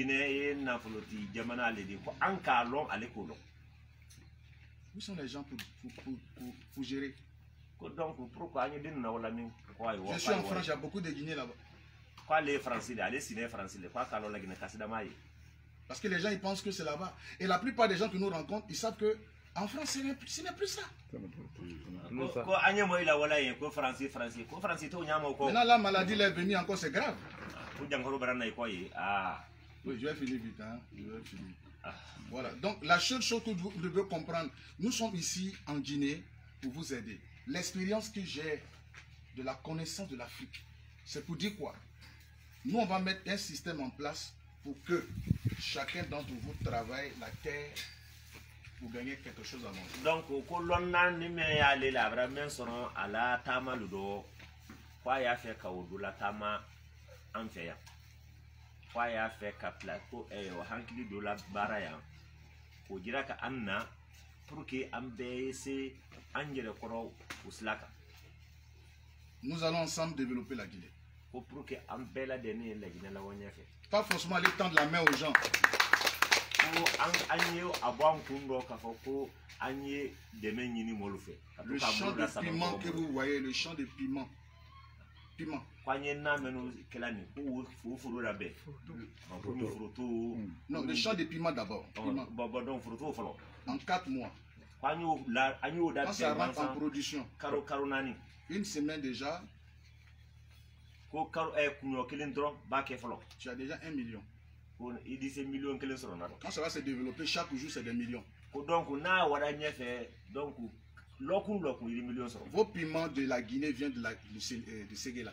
sont les gens pour, pour, pour, pour, pour gérer? Je suis en France, il y a beaucoup de Guinéens là-bas. Parce que les gens ils pensent que c'est là-bas. Et la plupart des gens que nous rencontrent, ils savent que en France, ce n'est plus, plus ça. Maintenant la maladie est venue encore, c'est grave. Oui, je vais finir vite. Hein? Je vais finir. Voilà. Donc la seule chose que vous devez comprendre, nous sommes ici en Guinée pour vous aider. L'expérience que j'ai de la connaissance de l'Afrique, c'est pour dire quoi? Nous, on va mettre un système en place pour que chacun d'entre vous travaille la terre pour gagner quelque chose à manger. Donc, quand on a aller là, vraiment, on a la tama ludo, quoi y a fait qu'au la tama en fait, quoi y a fait qu'à plateau et au hanki de la baraya, au diraka anna, pour que ambesse angele koro ou slaka. Nous allons ensemble développer la Guinée. Pas forcément aller tendre la main aux gens. Le champ de piment que vous voyez, le champ de piment. Piment. Non, le champ de piment d'abord. En quatre mois. Quand ça rentre en production, une semaine déjà, tu as déjà un million. Quand ça va se développer, chaque jour c'est des millions. Vos piments de la Guinée viennent de, la, de, de Séguéla.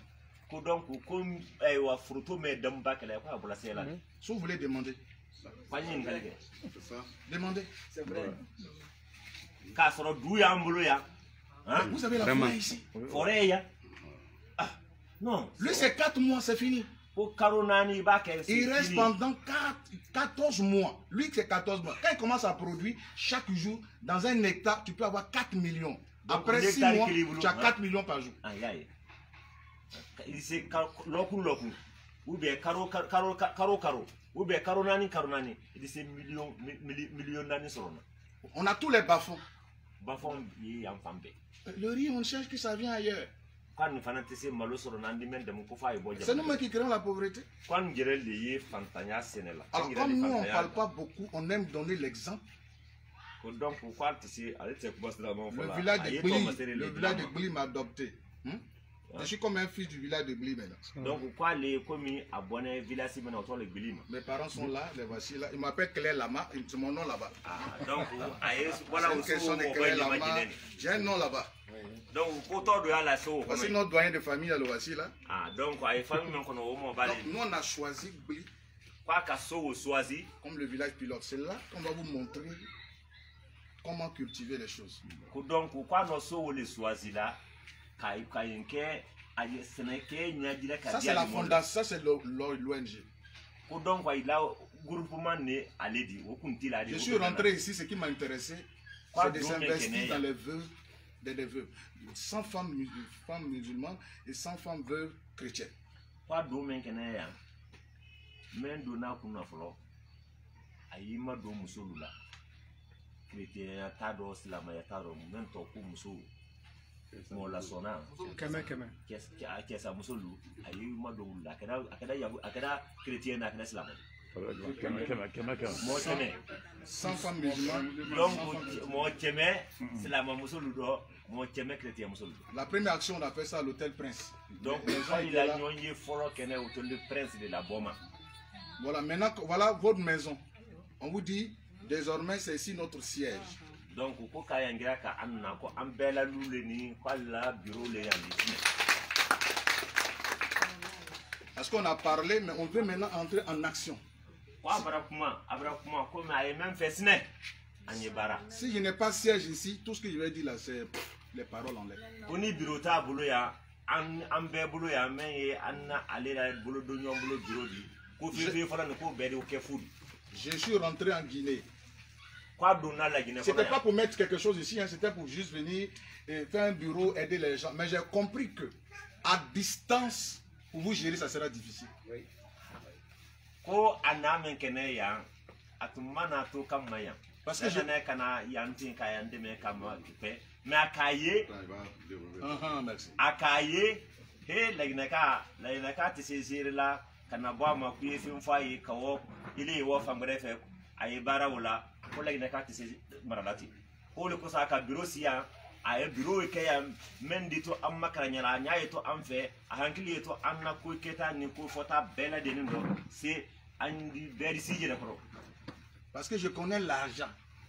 Si vous voulez demander, demandez. C'est vrai. Vous avez la forêt ici. Non. Lui c'est quatre mois, c'est fini. Il reste pendant quatorze mois. Lui, c'est quatorze mois. Quand il commence à produire, chaque jour, dans un hectare, tu peux avoir quatre millions. Après six mois, tu as quatre millions par jour. Il dit ou bien caro caro caro caro ou bien caro nani caro nani. Il dit millions millions d'années sur. On a tous les bas-fonds. Bas-fonds, il y a un fambe. Le riz, on cherche que ça vient ailleurs. C'est nous-mêmes qui créons la pauvreté. Alors comme nous on ne parle pas beaucoup, on aime donner l'exemple. Le village de Bli, le village de Bli m'a adopté. Hmm? Je suis comme un fils du village de Bli maintenant. Donc pourquoi les commis à Bonnet village autour de Bli? Mes parents sont là, les voici là. Ils m'appellent Claire Lama, c'est mon nom là-bas. Ah, donc voilà une question de Claire Lama. J'ai un nom là-bas. Donc, autour de la sauce. Voici notre doyen de famille, là, le voici là. Ah, donc, nous on a choisi Bli comme le village pilote. C'est là qu'on va vous montrer comment cultiver les choses. Donc, pourquoi nous sommes les choisis là? Ça, c'est la fondation, ça, c'est l'O N G. Je suis rentré ici, ce qui m'a intéressé, c'est de s'investir dans les vœux. Des, des veuves, cent femmes, femmes musulmanes et cent femmes veuves chrétiennes. Pas domaine kenaya. Men dona kuna folo. Ayima do musolula. Chrétien ta do islam ya ta do men to ku muso. Mo la sona. Kama kama. Qu'est-ce qui ça musolu? Ayima do la kada akada ya akada chrétien na kana islam. cent femmes musulmanes. Donc, mon tchemé, c'est la musolu do. La première action, on a fait ça à l'hôtel Prince. Donc, il a gagné fort qu'elle est autour du Prince de la Boma. Voilà, maintenant, voilà votre maison. On vous dit, désormais, c'est ici notre siège. Donc, au cas où on bella louleni, la bureau les parce qu'on a parlé, mais on veut maintenant entrer en action. Si je n'ai pas siège ici, tout ce que je vais dire là, c'est les paroles en l'air. On est bureau ta boulot ya, an be boulot ya, mais anna aller la boulot d'oignon boulot bureau di. Ko fi fi fala ne ko bedi o kefoud. Je suis rentré en Guinée. Quoi donna la Guinée? C'était pas pour mettre quelque chose ici, hein, c'était pour juste venir et faire un bureau, aider les gens. Mais j'ai compris que à distance, pour vous gérer, ça sera difficile. Oui. Ko anna men kene ya, atumana to kamaya. Parce que je n'ai qu'à yantin qu'à yantin mais comme mais à cahier à cahier et la gnaka la gnaka te saisir là kana bois ma kuye fin fayi kawo ile wo fa bref ay barawula ko la gnaka te saisir maralati ko le ko sa ka bureau sia ay bureau ke ya mendi to am makaranya la nyaay to am fe a hankili to am na ko keta ni ko fota bela de ndo c'est andi beri sije ko. Parce que je connais l'argent.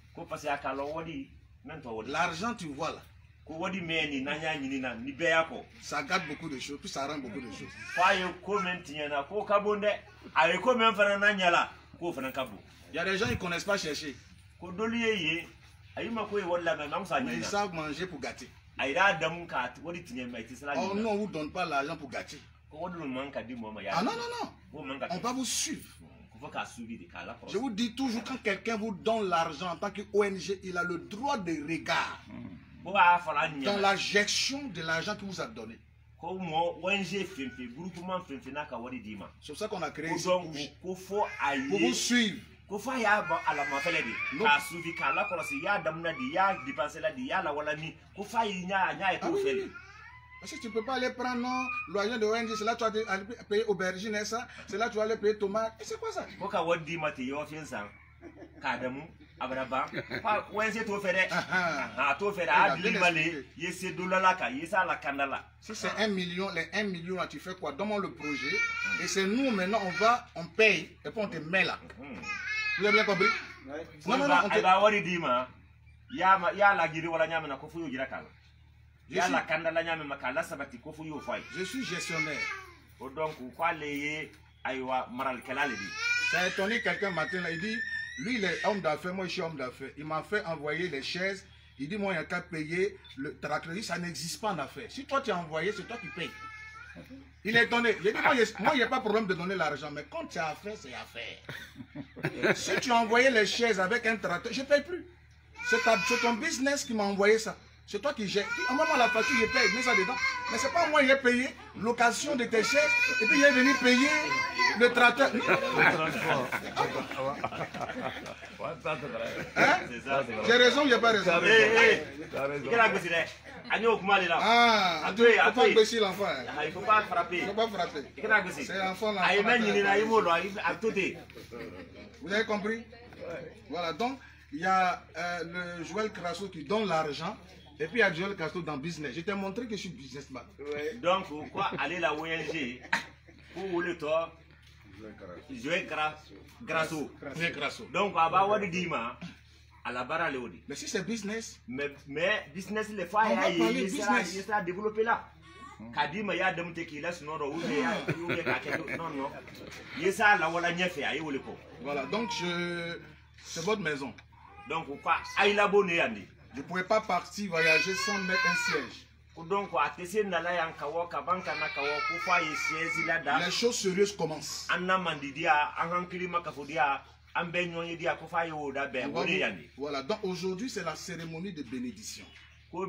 L'argent, tu vois là. Ça gâte beaucoup de choses, puis ça rend beaucoup de choses. Il y a des gens qui ne connaissent pas chercher. Mais ils savent manger pour gâter. Oh non, on ne vous donne pas l'argent pour gâter. Ah non, non, non. On va vous suivre. Je vous dis toujours, quand quelqu'un vous donne l'argent en tant qu'O N G, il a le droit de regard dans la gestion de l'argent qu'il vous a donné. C'est pour ça qu'on a créé ça pour, pour vous suivre. Ah oui. Parce que tu ne peux pas aller prendre non, l'argent de O N G, c'est là que tu vas aller payer aubergine et ça, c'est là que tu vas aller payer tomates. Et c'est quoi ça? Kadamu Abraba pa wense to fere ah to fere a limale yese dolala ka yesa la kandala. Si c'est un million, les un million là tu fais quoi? Donne-moi le projet et c'est nous maintenant on va on paye et puis on te met là. Vous avez bien compris? Non non non on te va wari dima ya ma ya la giri wala nyama na ko fuyo gira kala. Ya la kandala nyama makala sabati ko fuyo fay. Je suis gestionnaire. O donc quoi les aywa maral kelale di. Ça a étonné quelqu'un matin là, il dit lui il est homme d'affaires, moi je suis homme d'affaires. Il m'a fait envoyer les chaises. Il dit moi il n'y a qu'à payer le tracteur. Ça n'existe pas en affaires. Si toi tu as envoyé, c'est toi qui payes. Il est étonné. Il dit moi il n'y a pas de problème de donner l'argent, mais quand tu as affaire, c'est affaire. Si tu as envoyé les chaises avec un tracteur, je ne paye plus. C'est ton business qui m'a envoyé ça. C'est toi qui gères. À un moment, la facture, je paye, mets ça dedans. Mais c'est pas moi qui ai payé location de tes chaises et puis il est venu payer le tracteur. Hein? J'ai raison ou j'ai pas raison? Ah, il ne faut pas baisser l'enfant. Il ne faut pas frapper. Il ne faut pas frapper. C'est l'enfant là. Vous avez compris? Voilà, donc il y a euh, le Joël Crasso qui donne l'argent. Et puis il y a Joël Castro dans business. Je t'ai montré que je suis businessman. Ouais. Donc, pourquoi aller la O N G pour le toi Joël Crasso. Donc, à bas de Dima, à la barre à l'Audi. Mais si c'est business. Mais, mais business, les fois, il sera développé là. Kadima ya dem te kila snoro ou ya ka non non. Yesa la wala nyefe ay woleko. Voilà, donc je c'est votre maison. Donc quoi ay la bonne yandi. Je ne pouvais pas partir voyager sans mettre un siège. Les choses sérieuses commencent. Voilà, donc aujourd'hui c'est la cérémonie de bénédiction. Moi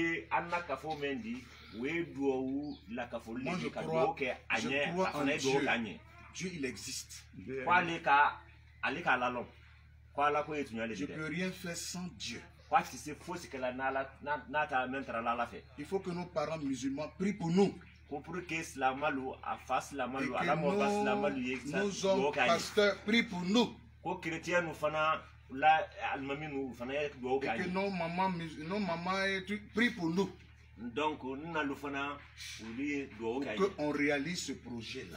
je crois, je crois en Dieu. Dieu il existe. Je ne peux rien faire sans Dieu. Il faut que nos parents musulmans prient pour nous. Et que nos, nos hommes pasteurs prient pour nous. Et que nos mamans, nos mamans prient pour nous. Donc, pour qu'on réalise ce projet-là.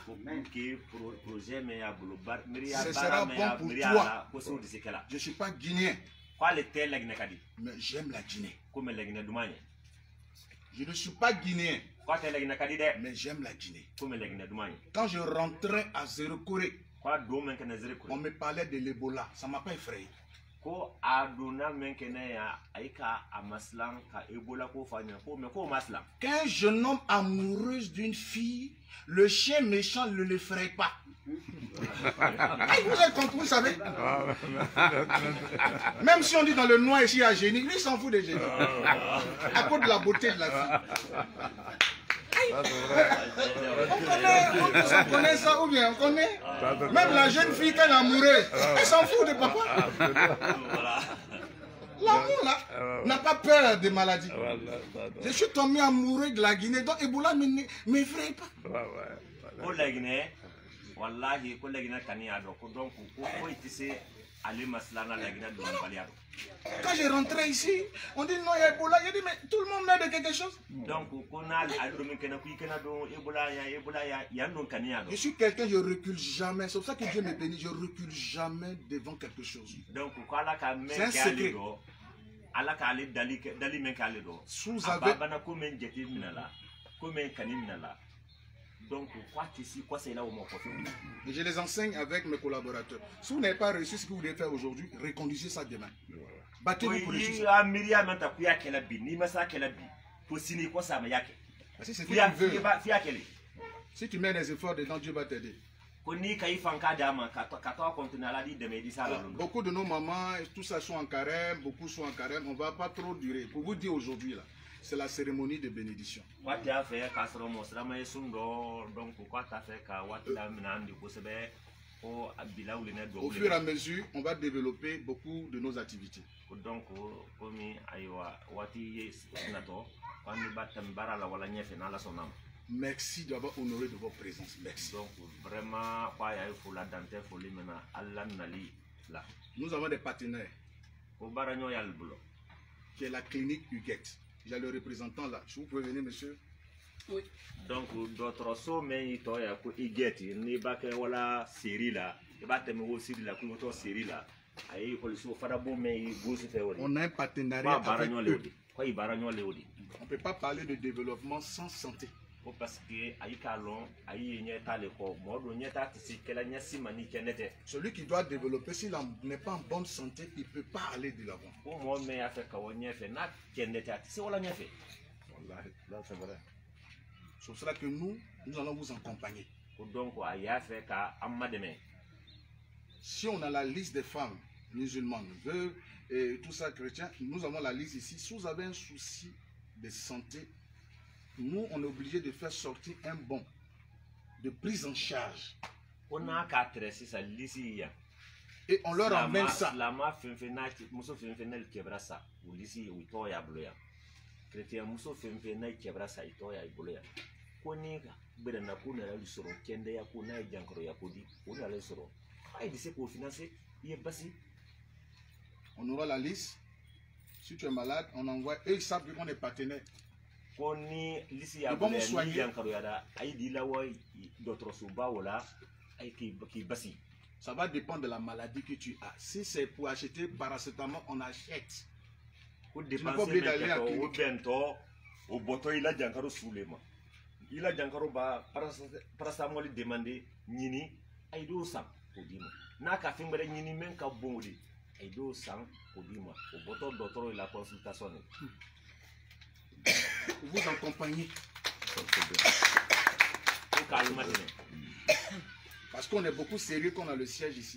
Ce sera bon pour toi. Je ne suis pas guinéen. Mais j'aime la Guinée. Je ne suis pas guinéen. Mais j'aime la Guinée. Quand je rentrais à Zéro Corée, on me parlait de l'Ebola. Ça ne m'a pas effrayé. Qu'un jeune homme amoureux d'une fille, le chien méchant ne l'effraie pas. Vous avez compris, vous savez. Même si on dit dans le noir ici à génie, lui s'en fout des génies. À cause de la beauté de la fille. On connaît, on, on connaît ça ou bien on connaît. Même la jeune fille qu'elle est amoureuse, elle s'en fout de papa. L'amour là n'a pas peur des maladies. Je suis tombé amoureux de la Guinée, donc Ebola ne m'effraie pas. Pour la Guinée, wallahi, pour la Guinée, donc pourquoi il s'est allé maslana la Guinée de Baliado. Quand je rentrais ici, on dit non, il y a Ebola. Je dis mais tout le monde meurt de quelque chose. Donc, je suis quelqu'un, je recule jamais. C'est pour ça que Dieu me bénit, je recule jamais devant quelque chose. C'est un secret. Si vous avez... Donc, quoi ici, quoi c'est là où mon profil. Et je les enseigne avec mes collaborateurs. Si vous n'avez pas réussi ce que vous voulez faire aujourd'hui, reconduisez ça demain. Battez-vous pour réussir. Si c'est ce que tu veux. Si tu mets des efforts dedans, Dieu va t'aider. Beaucoup de nos mamans, tous ça sont en carême, beaucoup sont en carême. On ne va pas trop durer. Pour vous dire aujourd'hui là. C'est la cérémonie de bénédiction. Au fur et à mesure, on va développer beaucoup de nos activités. Merci d'avoir honoré de votre présence. Merci. Nous avons des partenaires. Qui est la clinique Huguette. J'ai le représentant là. Si vous pouvez venir, monsieur. Oui. Donc, d'autres sommets, il y a Huguette. Il n'y a pas que la série là. Il n'y a pas que aussi la série là. On a un partenariat avec eux. On ne peut pas parler de développement sans santé. Parce que celui qui doit développer, s'il n'est pas en bonne santé, il ne peut pas aller de l'avant. C'est pour cela que nous, nous allons vous accompagner. Si on a la liste des femmes musulmanes, veuves et tout ça chrétien, nous avons la liste ici. Si vous avez un souci de santé, nous, on est obligé de faire sortir un bon de prise en charge. On a quatre c'est ça, l'ici. Et on leur emmène ça. La ma fenfena, muso fenfenel quebrasa, ou l'ici, ou toi ya bloya. Chrétien, muso fenfenel quebrasa, et toi ya bloya. Koniga, bedana kuna la lusoro, kende ya kuna ya jankro ya kodi, on a le soro. Ah, il dit c'est pour financer, il est passé. On aura la liste. Si tu es malade, on envoie. Eux, ils savent qu'on est partenaires. Koni lisi ya bole ni yankaro yada aidi lawa d'autres suba wala aiki ki basi. Ça va dépendre de la maladie que tu as. Si c'est pour acheter paracétamol, on achète. Tu n'es pas obligé d'aller à au bento au boto ila jankaro soulema. Ila jankaro ba paracétamol demander nini aido sam kodima. Na ka fimbere nini men ka bongodi aido sam kodima. Au boto docteur la consultation. Vous accompagnez. Parce qu'on est beaucoup sérieux qu'on a le siège ici.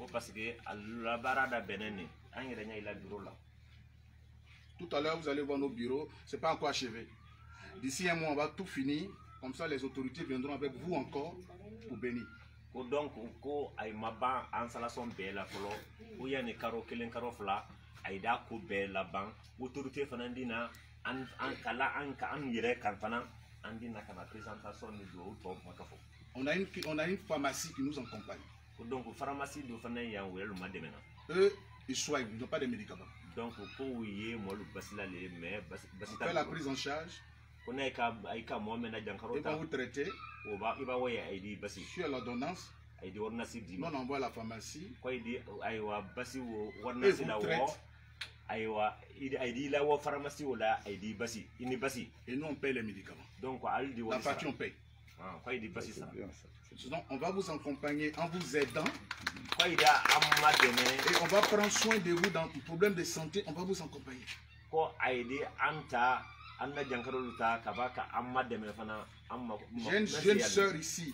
Tout à l'heure, vous allez voir nos bureaux. Ce n'est pas encore achevé. D'ici un mois, on va tout finir. Comme ça, les autorités viendront avec vous encore pour bénir. Donc, ko ay maba installation bela folo ou ya ne karo kelen karo fla ay da ko bela ban autorité fanandina an an kala an ka an yere kan fana andina kana présentation ni do to makafo. On a une on a une pharmacie qui nous accompagne. Donc pharmacie do fana ya wel ma demena. Eux ils soignent, ils n'ont pas de médicaments. Donc ko wiye mo lu basila le mais basita. On fait la prise en charge. On a ka ay ka mo mena jankaro ta. Ils vont vous traiter. O ba iba woya ay di basi. Sur l'ordonnance. Ay di ordonnance di. On envoie à la pharmacie. Ko ay di ay wa basi wo ordonnance la wo. Aywa ay di la wo pharmacie wala ay di basi. Ini basi. Et nous on paye les médicaments. Donc al di la facture on paye. Ah, ko ay di basi ça. Donc on va vous accompagner en vous aidant. Ko ay da amma deme. Et on va prendre soin de vous dans le problème de santé, on va vous accompagner. Ko ay di anta anna jankaro luta kabaka amma deme fana amma. J'ai une jeune sœur ici.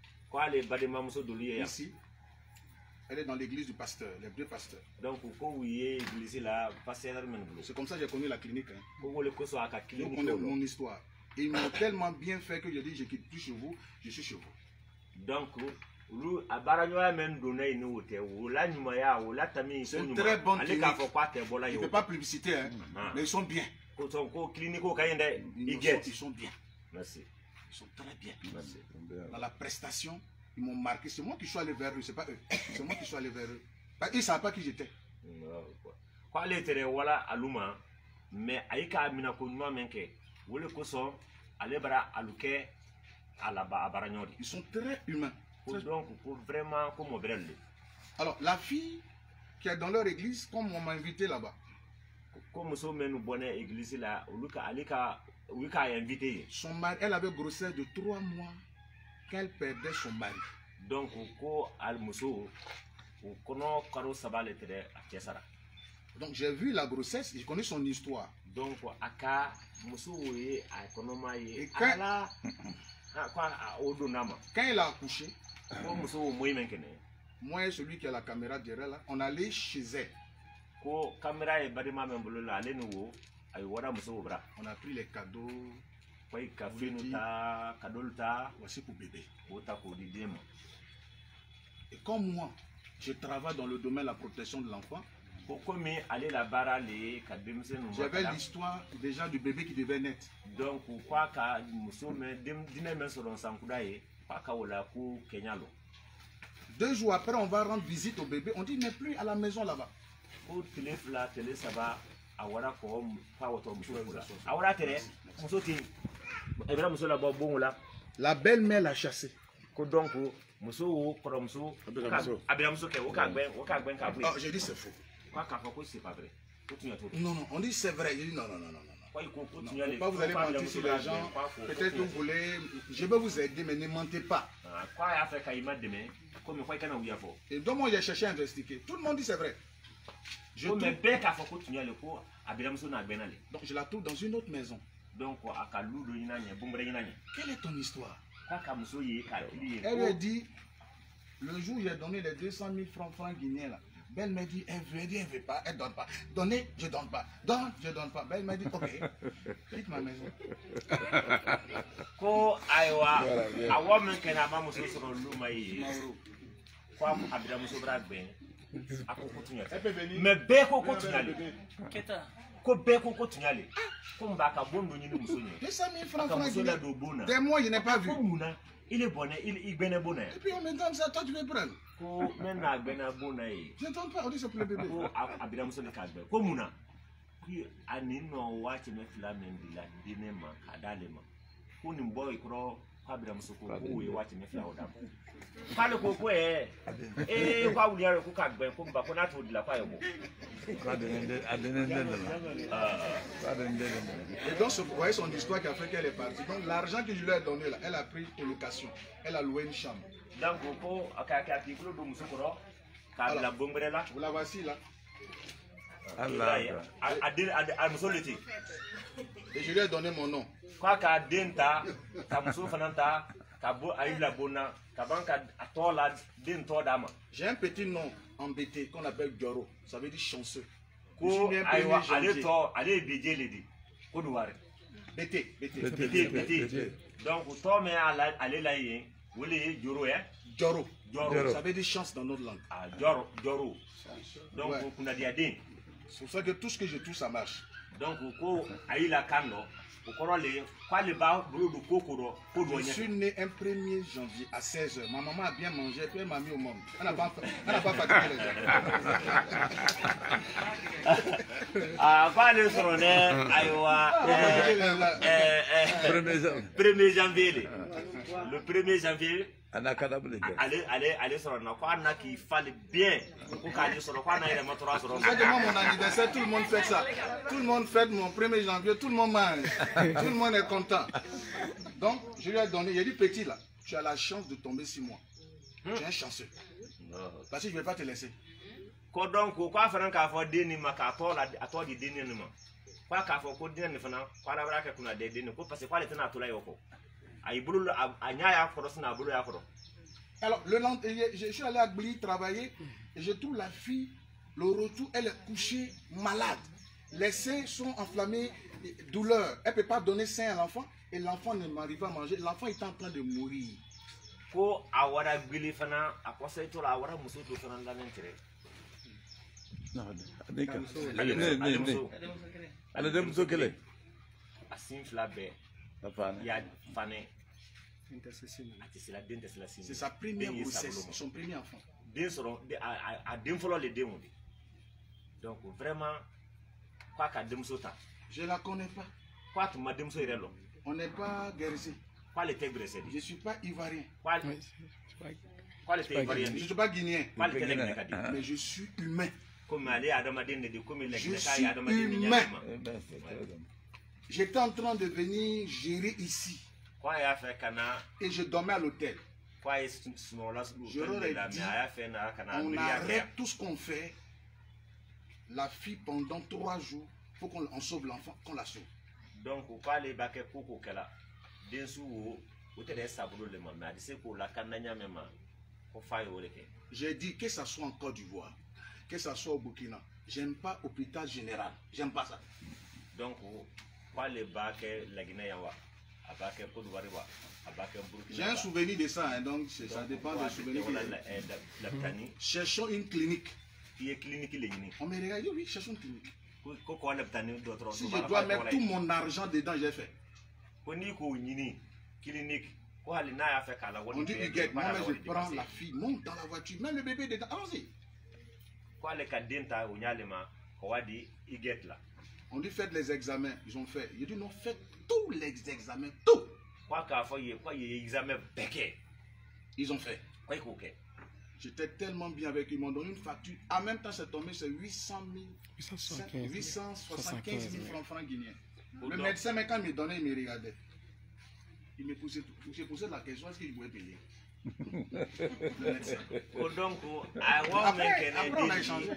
Ici, elle est dans l'église du pasteur, les deux pasteurs. Donc, c'est comme ça que j'ai connu la clinique. Hein. Vous connaissez mon histoire. Ils m'ont tellement bien fait que je dis, je ne quitte plus chez vous, je suis chez vous. Donc, c'est une très bonne clinique. Je ne fais pas publicité, hein, mais ils sont bien. Ils sont, ils sont bien. Merci. Ils sont très bien. Merci. Dans la prestation, ils m'ont marqué. C'est moi qui suis allé vers eux, c'est pas eux. C'est moi qui suis allé vers eux. Ils ne savaient pas qui j'étais. Quoi les terres voilà aluma, mais aïka amina konuma menke, wole koso, alebra aluke, alaba abaragnori. Ils sont très humains. Donc, pour vraiment comme brel. Alors, la fille qui est dans leur église, comme on m'a invité là-bas. Comme nous sommes nous bonne église là, Luka alika. Oui, quand invité. Son mari, elle avait grossesse de trois mois qu'elle perdait son mari. Donc, donc j'ai vu la grossesse, je connais son histoire. Donc, et quand, quand elle a accouché, moi et celui qui a la caméra derrière là, on allait chez elle. Ko caméra et badima membolo la ale nouveau ay wara muso bra on a pris les cadeaux quoi café nota cadeau ta voici pour bébé ota ko di dem. Et comme moi je travaille dans le domaine de la protection de l'enfant, pourquoi aller la barre les kademse nous j'avais l'histoire déjà du bébé qui devait naître. Donc quoi ka muso mais dine men so don sankudaye pa ka wala ko kenyalo. Deux jours après, on va rendre visite au bébé. On dit, il n'est plus à la maison là-bas. La belle-mère l'a chassé. Oh, j'ai dit c'est faux. Non, non, on dit c'est vrai. J'ai dit non, non, non, non. non. non pas vous allez mentir sur les gens. Peut-être que vous voulez. Je vais vous aider, mais ne mentez pas. Et donc, moi, j'ai cherché à investiguer. Tout le monde dit c'est vrai. Je trouve... Donc, je la trouve dans une autre maison. Quelle est ton histoire? Elle lui a dit, le jour où j'ai donné les deux cent mille francs, francs guinéens, là, Belle m'a dit, elle veut, elle veut pas, elle donne pas. Donnez, je donne pas. Donne, je donne pas. Belle m'a dit, ok, quitte ma maison. Ko aiwa, awa men kena ma muso soro luma yi. Kwa abira muso bra ben. Ako ko tunyale. Me be ko ko tunyale. Keta. Ko be ko ko tunyale. Ko mbaka bondo nyini muso nyi. deux cent mille francs francs guinéens. Des mois, je n'ai pas vu. Il est bon, il est bien bon. Et puis on me donne ça, toi tu veux prendre. Je n'entends pas, on dit c'est pour le bébé. Et donc, vous voyez son histoire qui a fait qu'elle est partie. Donc, l'argent que je lui ai donné là, elle a pris pour location. Elle a loué une chambre. Alors, vous la voici là. Et je lui ai donné mon nom. J'ai un petit nom embêté qu'on appelle Dioro. Ça veut dire chanceux. Bété, bété. Donc, toi, mais allez là, vous voulez Dioro, hein? Dioro. Ça veut dire chance dans notre langue. Ah, Dioro, Dioro. Donc, on a dit à din. C'est pour ça que tout ce que je touche, ça marche. Donc, on a eu la canne. Je suis né un premier janvier à seize heures. Ma maman a bien mangé, puis elle m'a mis au monde. Elle n'a pas, pas fatigué les gens. Ah, pas le sonnet, premier janvier. Le premier janvier. Allez, allez, allez sur le quoi qu'il fallait bien. Pour qu'elle soit quoi, n'a mon anniversaire, tout le monde fait ça. Tout le monde fête mon premier janvier, tout le monde mange. Tout le monde est content. Donc, je lui ai donné, il a dit petit là, tu as la chance de tomber six mois. Tu es un chanceux. Parce que je ne vais pas te laisser. Donc, quoi faire qu'à faire des nîmes, qu'à toi, à toi, des dîners. Quoi qu'à faire des dîners, quoi la vraie qu'on a des dîners, parce que quoi les tenants à tout là, alors, le lendemain, je suis allé à Bli travailler et je trouve la fille, le retour, elle est couchée malade. Les seins sont enflammés, douleur. Elle ne peut pas donner sein à l'enfant et l'enfant ne m'arrive pas à manger. L'enfant est en train de mourir. Ko awara Bli fana, à quoi ça est tout là, awara muso tout fana dans l'intérêt. Non, adeka. Allez, allez, allez, muso kele. Asim flabe. Il y a Fané. C'est sa première grossesse, son premier enfant. Donc vraiment, quoi qu'à Demsota. Je ne la connais pas. Quoi que ma Demso est là. On n'est pas guérisé. Quoi les têtes blessées. Je ne suis pas ivoirien. Quoi les têtes ivoiriens. Je ne suis pas guinéen. Mais je suis humain. Comme aller à Damadine de comme il est humain. J'étais en train de venir gérer ici. Et je dormais à l'hôtel. Je leur ai dit, on arrête tout ce qu'on fait. La fille pendant trois jours, il faut qu'on sauve l'enfant, qu'on la sauve. Donc, on parle de Baké Koko Kela. J'ai dit que ça soit en Côte d'Ivoire, que ça soit au Burkina. J'aime pas l'hôpital général. J'aime pas ça. Donc, j'ai un souvenir de ça, hein, donc ça dépend des souvenirs. Cherchons une clinique. On me regarde, oui, cherchons une clinique. Si je dois mettre tout mon argent dedans, j'ai fait. On dit Huguette, moi je prends la fille, monte dans la voiture, mets le bébé dedans, allons-y. On dit faites les examens, ils ont fait. Il dit non, faites tous les examens, tout. Ils ont fait. J'étais tellement bien avec eux, ils m'ont donné une facture. En même temps, c'est tombé, c'est huit cent mille, huit cent soixante-quinze mille francs, francs guinéens. Le médecin, mais quand il me donnait, il me regardait. Il me posait, j'ai posé la question, est-ce qu'il pouvait payer? Le médecin. Après, après, on a échangé.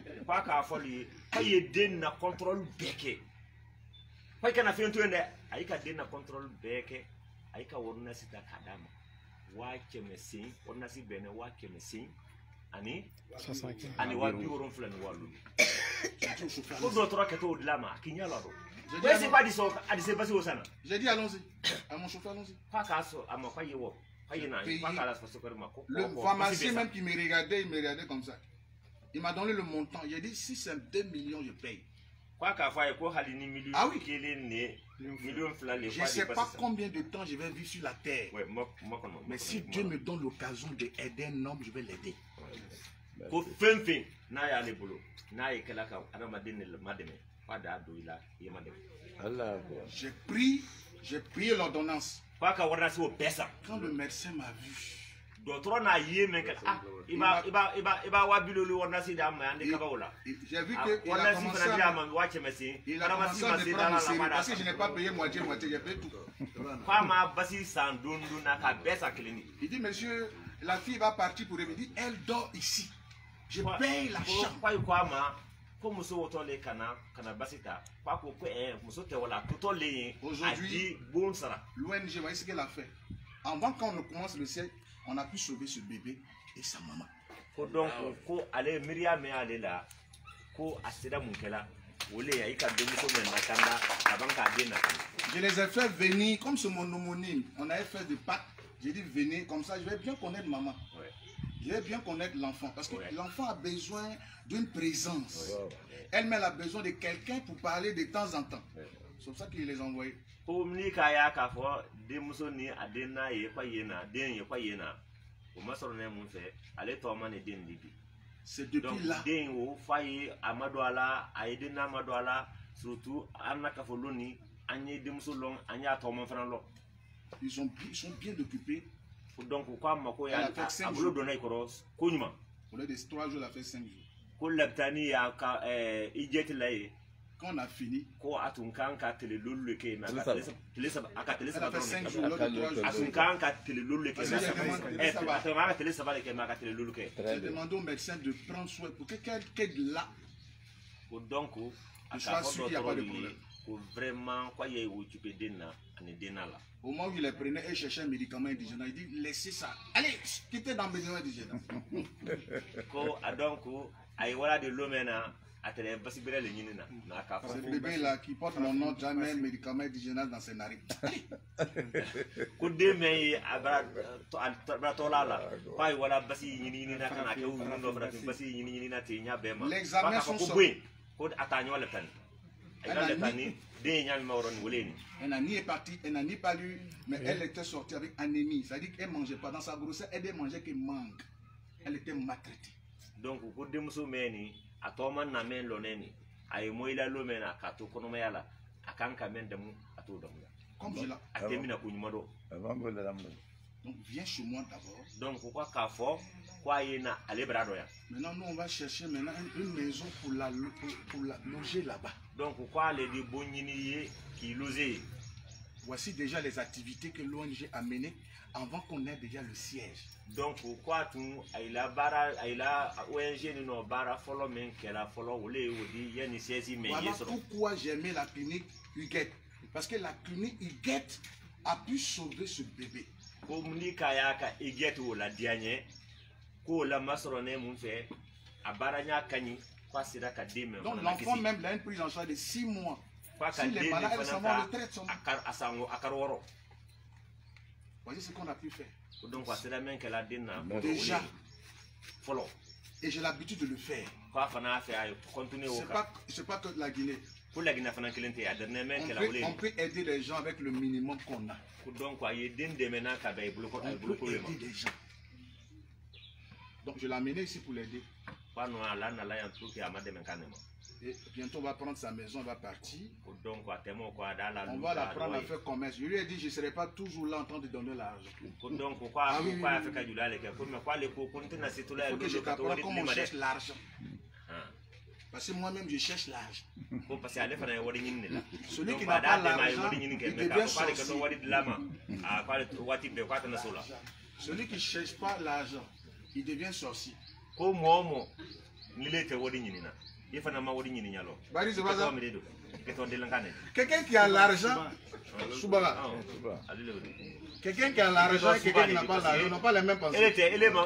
Ani ani wa bi woron flan walu ko do tro ke to dilama kinyala do ouais c'est pas dit ça a dit c'est passé au sana j'ai dit allons-y à mon chauffeur allons-y pas caso à ma pas yewo pas yena pas kala parce que ma ko le pharmacien même qui me regardait il me regardait comme ça il m'a donné le montant j'ai dit si c'est deux millions je paye quoi ka fa ko halini million ah oui million flan les je ne sais pas combien de temps je vais vivre sur la terre ouais moi moi mais si Dieu me donne l'occasion d'aider un homme je vais l'aider. Ko fenfen na ya le bolo na ye kala ka adama den le mademe pa da do ila ye mademe Allah j'ai pris j'ai prié l'ordonnance pa ka warna so pesa quand le médecin m'a vu docteur na ye men ka ah iba iba iba iba wa bilolu warna si da ma ande ka ba wala j'ai vu que il a commencé à il a commencé à me prendre sérieux parce que je n'ai pas payé moitié moitié j'ai payé tout pa ma basi san dundu na ka besa clinique il dit monsieur la fille va partir pour revenir elle dort ici. Je paye la chambre. Aujourd'hui, l'O N G, voyez ce qu'elle a fait. Avant qu'on ne commence le siècle, on a pu sauver ce bébé et sa maman. Donc, aller Myriam mais aller là, ko asida munkela, ole ya ika demi ko men nakanda, abanka dena. Je les ai fait venir comme c'est mon homonyme. On avait fait des pactes. J'ai dit venez comme ça, je vais bien connaître maman. Ouais. Je vais bien connaître l'enfant parce que ouais. L'enfant a besoin d'une présence. Ouais. Elle-même a besoin de quelqu'un pour parler de temps en temps. Ouais. C'est pour ça qu'il les a envoyés. C'est depuis là. Surtout, ils sont, ils sont bien occupés. Donc, quoi, ma ko ya abulo donai koros kunyuma. Au lieu de trois jours, elle a fait cinq jours. Ko leptani ya ka eh ijeti lai. Quand on a fini, ko atunkan ka tele lulu ke na ka tele saba aka tele saba. Elle a fait cinq jours, l'autre trois jours. Atunkan ka tele lulu ke na eh atama tele saba ke ma ka tele lulu ke. J'ai demandé au médecin de prendre soin pour que quelqu'un là. Donc, je suis sûr qu'il n'y a pas de problème. Pour vraiment quoi y est occupé d'ena ane dena là. Au moment où il les prenait et cherchait un médicament indigène, il dit laissez ça. Allez, quittez dans le médicament indigène. Ko adonko ay wala de l'omena atele basibere le nyina na ka fa. Ce bébé là qui porte mon nom jamais un médicament indigène dans ses narines. Ko de me abra to tola la. Fa wala basi nyini nyina kana ke wu ndo fra basi nyini nyina te nya be ma. L'examen sont sortis. Ko atanyo le pen. Elle n'a ni parti, elle n'a ni pas lu, mais oui. Elle était sortie avec anémie. C'est-à-dire qu'elle ne mangeait pas. Dans sa grossesse, elle ne mangeait que mangue. Elle était maltraitée. Donc, pour des musulmans, à tout le monde, il y a moi la lomena, à tout le monde, à quand quand même à tout le monde. Comme je l'ai. À terminer pour nous. Donc, viens chez moi d'abord. Donc, pourquoi qu'à fort? Maintenant, nous, on va chercher maintenant une maison pour la, pour, pour la loger là-bas. Donc, pourquoi les débonniers qui logent? Voici déjà les activités que l'O N G a menées avant qu'on ait déjà le siège. Donc, pourquoi tu as bara, la O N G nous bara follow men qu'elle a follow ou les ou dit y a une siège mais voilà pourquoi j'ai aimé la clinique Huguette. Parce que la clinique Huguette a pu sauver ce bébé. Comme ni kayaka Huguette ou la dernière. Donc l'enfant même il a une prise en charge de six mois. S'il est malade, elle s'en va en retraite. Voici ce qu'on a pu faire. Déjà. Et j'ai l'habitude de le faire. Ce n'est pas, pas que la Guinée. On peut, on peut aider les gens avec le minimum qu'on a. Donc, on peut aider les gens. Donc, je l'ai amené ici pour l'aider. Et bientôt, on va prendre sa maison, on va partir. On va la prendre à faire commerce. Je lui ai dit, je ne serai pas toujours là en train de donner l'argent. Ah, oui, oui, oui. Il faut que je t'apprenne comment on cherche l'argent. Parce que moi-même, je cherche l'argent. Celui qui n'a pas l'argent, il devient sorcier. Celui qui ne cherche pas l'argent, il devient sorcier. Quelqu'un qui a l'argent, quelqu'un qui a l'argent et quelqu'un qui n'a pas l'argent n'ont pas les mêmes pensées.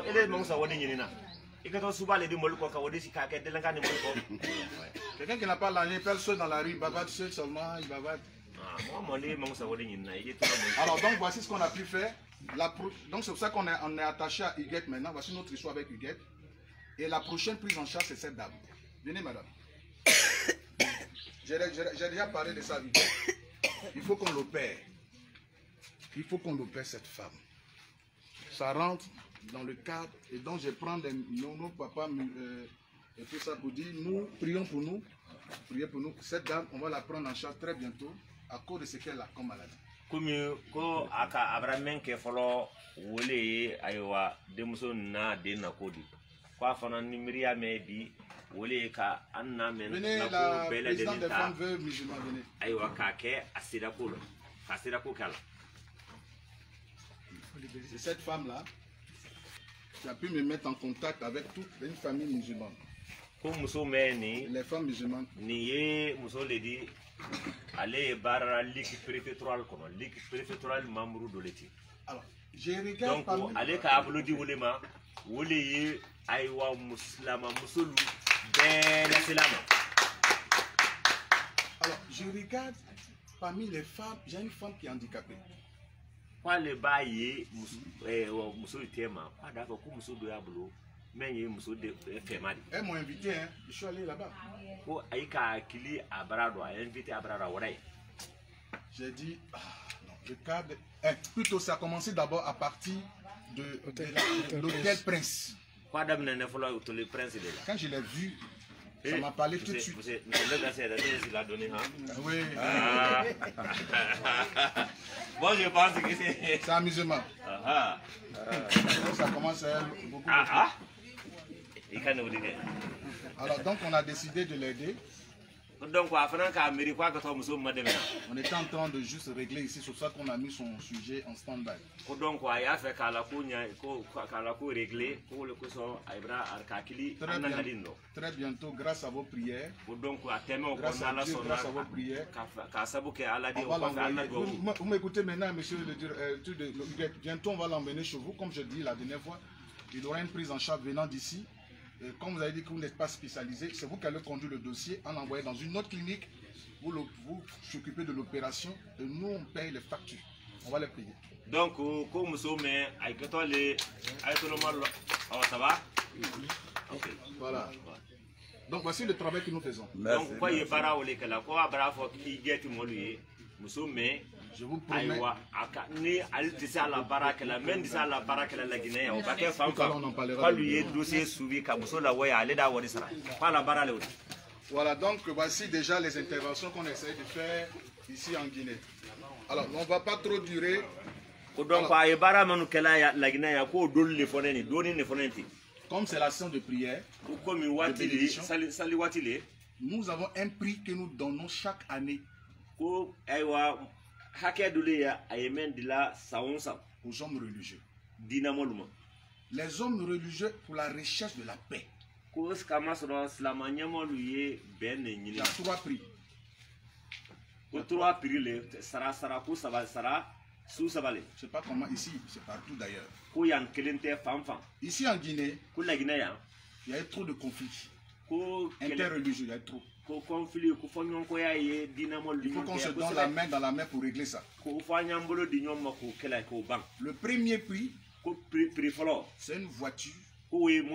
Quelqu'un qui n'a pas l'argent, il peut seul dans la rue, il bavade seul seulement, il bavade. Alors donc voici ce qu'on a pu faire. La pro... Donc c'est pour ça qu'on est, on est attaché à Huguette maintenant. Voici notre histoire avec Huguette. Et la prochaine prise en charge, c'est cette dame. Venez madame. J'ai déjà parlé de ça à Huguette. Il faut qu'on l'opère. Il faut qu'on l'opère cette femme. Ça rentre dans le cadre. Et donc je prends des, nos, nos papas euh, et tout ça pour dire, nous prions pour nous. Priez pour nous. Cette dame, on va la prendre en charge très bientôt à cause de ce qu'elle a comme maladie. Comme ko aka abramen ke folo wole aywa demuso na de na kodi kwa fana nimriya me bi wole ka anna men na ko bele de ta aywa ka ke asira ko asira ko kala. C'est cette femme là qui a pu me mettre en contact avec toute une famille musulmane. Ko muso me ni les femmes musulmanes ni ye muso le di allez barra ligue préfectorale comme ligue préfectorale membre de l'état. Alors, je regarde donc allez ka ablodi wolema woleye aywa muslima musulu ben selama. Alors, je regarde parmi les femmes, j'ai une femme qui est handicapée. Kwa le baye eh musulu tema, kwa d'accord ko musulu do yablo. Elles m'ont invité, hein. Je suis allé là-bas. J'ai dit, ah, non, le cadre. Eh, plutôt, ça a commencé d'abord à partir de, de, de l'hôtel Prince. Quand je l'ai vu, ça m'a parlé tout de suite. Oui. Ah. Bon, je pense que c'est. C'est amusement. Ah. Ça commence à être beaucoup. Ah, ah. Alors donc on a décidé de l'aider. Donc on était en train de juste régler ici, c'est ça qu'on a mis son sujet en stand-by. Très, très bientôt, grâce à vos prières, grâce à Dieu, grâce à vos prières, on va l'envoyer. Vous, vous m'écoutez maintenant, monsieur le directeur, bientôt on va l'emmener chez vous, comme je dis la dernière fois. Il aura une prise en charge venant d'ici. Et comme vous avez dit que vous n'êtes pas spécialisé, c'est vous qui allez conduire le dossier en l'envoyant dans une autre clinique. Vous vous s'occupez de l'opération et nous on paye les factures. On va les payer. Donc, comme vous savez, voilà. Donc voici le travail que nous faisons. Donc, je vous promets. Ni altisa la baraka la mendisa la baraka la Guinée au paquet femme pas lui dossier suivi kamuso la waya aller da wadi sara pas la barale. Voilà, donc voici déjà les interventions qu'on essaie de faire ici en Guinée. Alors on va pas trop durer. Donc ay bara manu kala la Guinée ya ko dolli foneni doni ne fonenti. Comme c'est la séance de prière, comme watili sali sali watili, nous avons un prix que nous donnons chaque année. Ko aywa aux hommes religieux. Les hommes religieux pour la recherche de la paix. Il y a trois prix. Je ne sais pas comment ici, c'est partout d'ailleurs. Ici en Guinée, il y a trop de conflits interreligieux, il y a trop. Il faut qu'on se donne la main dans la main pour régler ça. Le premier prix, c'est une voiture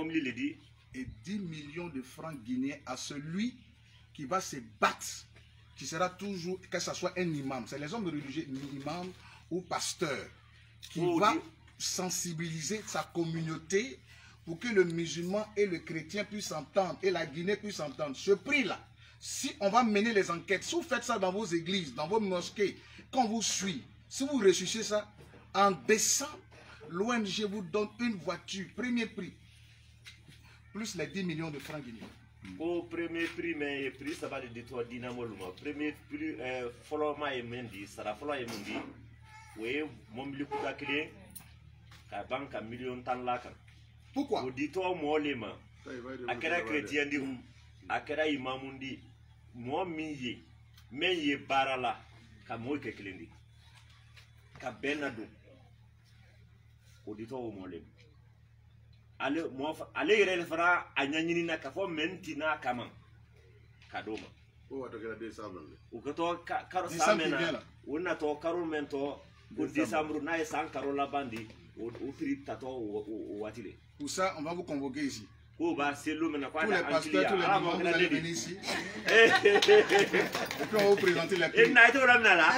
et dix millions de francs guinéens à celui qui va se battre qui sera toujours, que ce soit un imam, c'est les hommes religieux, imam ou pasteur, qui Oh, va Dieu. sensibiliser sa communauté pour que le musulman et le chrétien puissent s'entendre et la Guinée puisse s'entendre. Ce prix-là, si on va mener les enquêtes, si vous faites ça dans vos églises, dans vos mosquées, quand vous suit, si vous ressuscitez ça, en décembre, l'O N G vous donne une voiture, premier prix, plus les dix millions de francs guinéens. Au premier prix, mais prix ça va de toi dynamo luma. Premier prix, follow my mendi, ça va follow mendi. Oui, mon milieu de clé, la banque a million tan lacan. Pourquoi? Au dit-toi, moi, les mains, à quel chrétien dit, à quel imamundi, moi, miye, mais ye barala, ka moi que clendi, ka benado. Au dit-toi, moi, les allez, moi, allez, il refera à Nyanina, ka fo mentina kaman, kadoma. Oh, tu as des sables. Ou que toi, caro Décembre qui samena, vient, là. ou na to caro mento, pour décembre, na et sans caro la bandi, ou prix tato ou watile. Pour ça, on va vous convoquer ici. Ou bah c'est l'homme na quoi Tous les pasteurs, tous les imams, vous allez venir ici. Eh, Et puis on va vous présenter les et prix. na ito ram na la.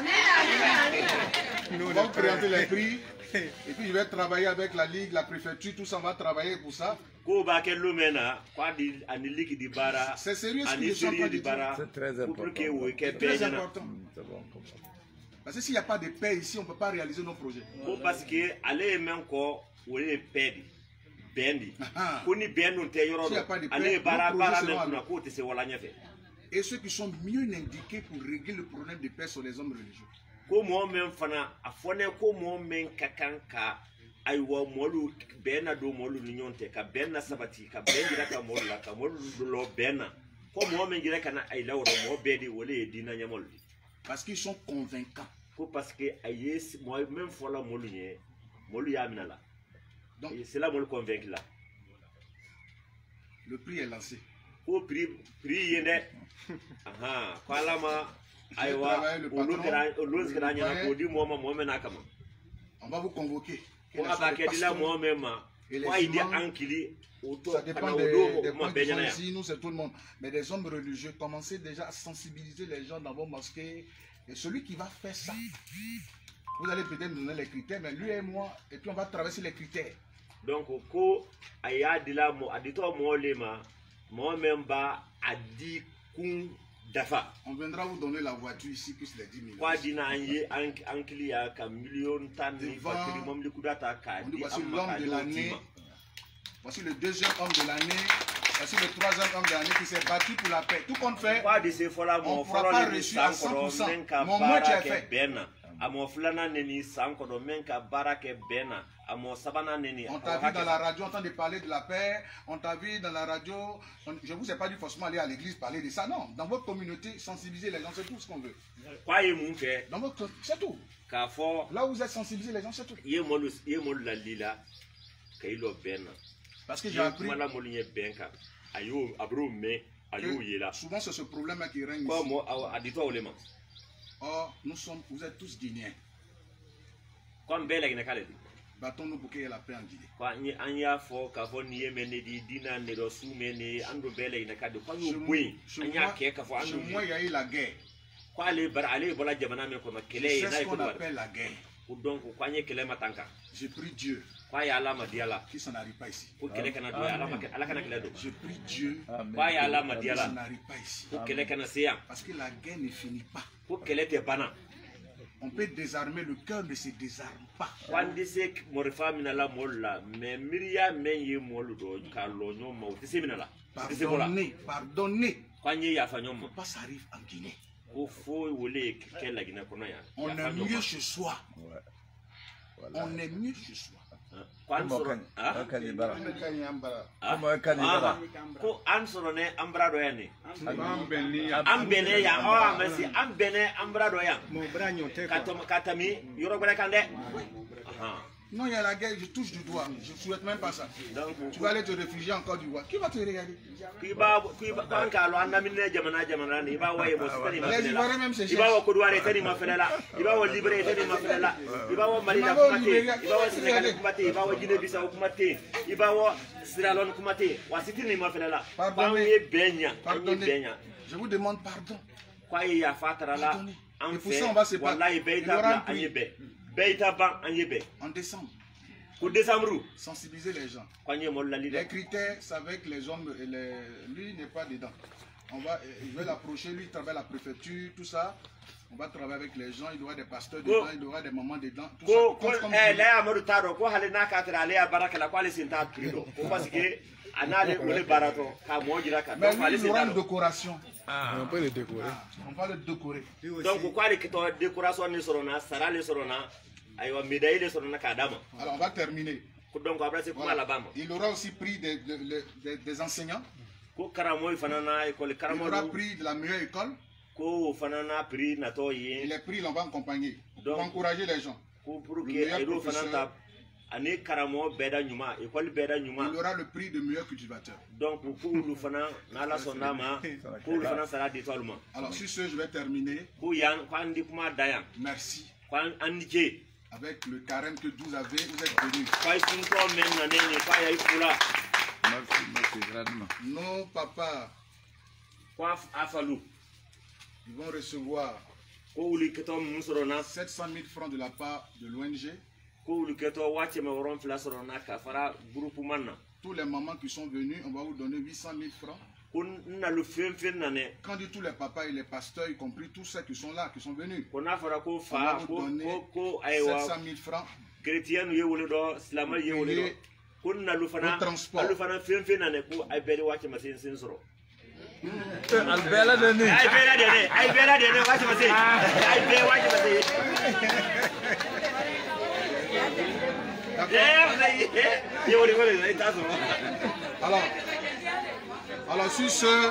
On va vous présenter les prix. Et puis je vais travailler avec la Ligue, la préfecture, tout ça, on va travailler pour ça. Ko ba ke l'homme na quoi di aniliki di bara. C'est sérieux ce que Ani je suis en train sérieux de di dire. bara. C'est très Pour important. que ou ke C'est très pena. important. C'est bon, comme ça. Parce que s'il n'y a pas de paix ici, on ne peut pas réaliser nos projets. Ko parce que aller même ko ou les pedi. Bendi. Ah. Ko ni bendu te yoro. S'il y a pas de paix, Aller bara nos bara projets même seront na ko te se wala nyafe. Et ceux qui sont mieux indiqués pour régler le problème de paix sont les hommes religieux. Ko mo men fana afone ko mo men kakanka aywa molu bena do molu ni nyonte ka bena sabati ka bengira ka molu la ka molu lo bena ko mo men gira kana ay lawro mo bedi wole dina nyamol Parce qu'ils sont convaincants. ko parce que ayes mo même fola molu nye molu ya minala Donc, et c'est là molu convaincre là le prix est lancé. ko prix prix yende aha ko alama aywa travailler le patron, olu kra olu kra le nyana pain. ko di mo ma mo men akama On va vous convoquer. Et ko les aba ke dila pasteurs, mo men ma et les ko ide imams, ankili auto ça dépend kana des, odo des ma points qui sont benyana ici, nous c'est tout le monde. Mais des hommes religieux, commencez déjà à sensibiliser les gens dans vos mosquées. Et celui qui va faire ça, vous allez peut-être nous donner les critères, mais lui et moi, et puis on va traverser les critères. donc ko aya dila mo adito mo lema mo memba adi kun dafa On viendra vous donner la voiture ici, plus les dix millions. kwa dina anye ankili ya ka million tan ni Devant- fatiri mom likudata ka On dit di voici amma l'homme ka de di l'année, otima. voici le deuxième homme de l'année, voici le troisième homme de l'année qui s'est battu pour la paix. Tout compte fait, kwa di se fola mo on pourra folo pas ni réussir à sankoro cent pour cent. men ka Mon mot, tu as bara ke fait. bena amo flana neni sankoro men ka bara ke bena amo sabana neni on t'a vu dans la radio en train de parler de la paix, on t'a vu dans la radio, on- je ne vous ai pas dit forcément aller à l'église parler de ça, non. Dans votre communauté, sensibiliser les gens, c'est tout ce qu'on veut. kwa ye mun ke Dans votre, c'est tout. ka fo Là où vous êtes sensibilisés les gens, c'est tout. ye molu ye molu la lila ka ilo bena Parce que j'ai ye appris kuma la molu ye benka ayo abro me ayo yela que souvent c'est ce problème qui règne ko ici. mo adito olema Or, nous sommes, vous êtes tous Guinéens. ko mbele gina kale di Battons-nous pour qu'il y ait la paix en Guinée. ko anyi anya fo ka fo ni yemene di dina ne do su mene ando bele gina kade ko Chez yo moi, bui chez anya moi- ke ka fo chez ando moi, il y a eu la guerre. ko ale bar ale bola jamana me ko ma kele C'est na ce ko qu'on do appelle la guerre. ko donc ko anye kele matanka Je prie Dieu ko ya alama diala qu'il s'en arrive pas ici. ko kele kana do alama ke ala kana kele do Je prie Dieu Amen. ko ya alama qu'il s'en diala arrive pas ici. ko kele kana seya Parce que la guerre ne finit pas. ko kele te bana On peut désarmer, le cœur ne se désarme pas. ko andi se morifa minala molla me miriya men ye molu do ka lo nyoma o tese minala tese bola Pardonnez, pardonnez. ko anye ya fa nyoma Pas ça arrive en Guinée. ko fo wole ke la gina kono ya On ya fa est nyoma. mieux chez soi. Ouais. Voilà. On est mieux chez soi. ko an Comment soro kan- ah kan ibara? Ah. Comment kan Ah. ibara? ko an soro ne ambrado ya ne Am an bene ya o amasi an bene ambrado ya Mon bras nyonte quoi. katom katami yoro gbele kande aha Non, il y a la guerre, je touche du doigt. Je ne souhaite même pas ça. donc Tu vas aller te réfugier encore du doigt. Qui va te regarder? kiba kiba kan ka lo anna minne jamana jamana ni ba waye mo sitani ma Les felela Ivoiriens même se iba wa cherchent. kodware tani ma felela iba wa libre tani ma felela iba wa mali da Iba wa kumate Liberia. iba wa senegal kumate iba wa guinea bissau kumate iba wa sierra leone kumate wa sitini ma felela ba Pardonnez. ye benya ye Pardonnez. benya Je vous demande pardon. Quoi il y a fatara là. Et pour ça, on va se battre. Wallahi Il y aura un beita prix. anyebe. Beita ban anyebe. En décembre, Pour décembre. sensibiliser les gens. Kwanye molla Les lide. critères, c'est avec les hommes, et les... lui n'est pas dedans. On va, je vais l'approcher, lui il travaille à la préfecture, tout ça. On va travailler avec les gens, il y aura des pasteurs dedans, il y aura des mamans dedans. Tout Ko ça. ko Comme- eh la amadu taro ko hale na ka tara le baraka la kwale sinta trido. Ko parce que anale ole barato ka mo jira ka. Mais Donc lui, hale il aura une sinta. décoration. On peut le décorer. On va le décorer. Donc ko kwale kito décoration ni sorona sara le sorona aywa médaille le sorona ka dama. Alors on va terminer. Ko donc après c'est pour Voilà. Alabama. Il aura aussi pris des, des, des, des enseignants. Ko karamo fanana école Il karamo aura pris de la meilleure école. ko fanana prix na to Et yi les prix, on va accompagner. Donc- Pour encourager les gens. ko pour Le que meilleur ayro professeur. fananta ani karamo beda nyuma école beda nyuma. Il aura le prix de meilleur cultivateur. Donc pour lu fana na la sonama ko lu fana sara di tolma. Alors sur ce, je vais terminer. Ko yan ko andi kuma dayan. Merci. Ko andi ke Avec le carême que vous avez, vous êtes venus. kwai sun to men na ne ne kwai ai kula Merci, merci, grandement. Nos papas, kwa afalu ils vont recevoir ko wuli keto mun soro na sept cent mille francs de la part de l'O N G. ko wuli keto wache me woron fla soro na ka fara groupe manna Tous les mamans qui sont venus, on va vous donner huit cent mille francs. ko na lu fen fen na ne Quand dit tous les papas et les pasteurs, y compris tous ceux qui sont là, qui sont venus, ko na fara ko on va fa vous ko donner ko ko sept aiwa cent mille francs. chrétien ye wuli do islama ye wuli do Payer ko na lu fana le transport. alu fana fen fen na ne ko ai bere wache ma sen sen soro Albella de nuit. ai bere de ne ai bere de ne wache ma sen ai bere wache ma sen eh ye wuli wuli ai taso Alors, alors sur ce,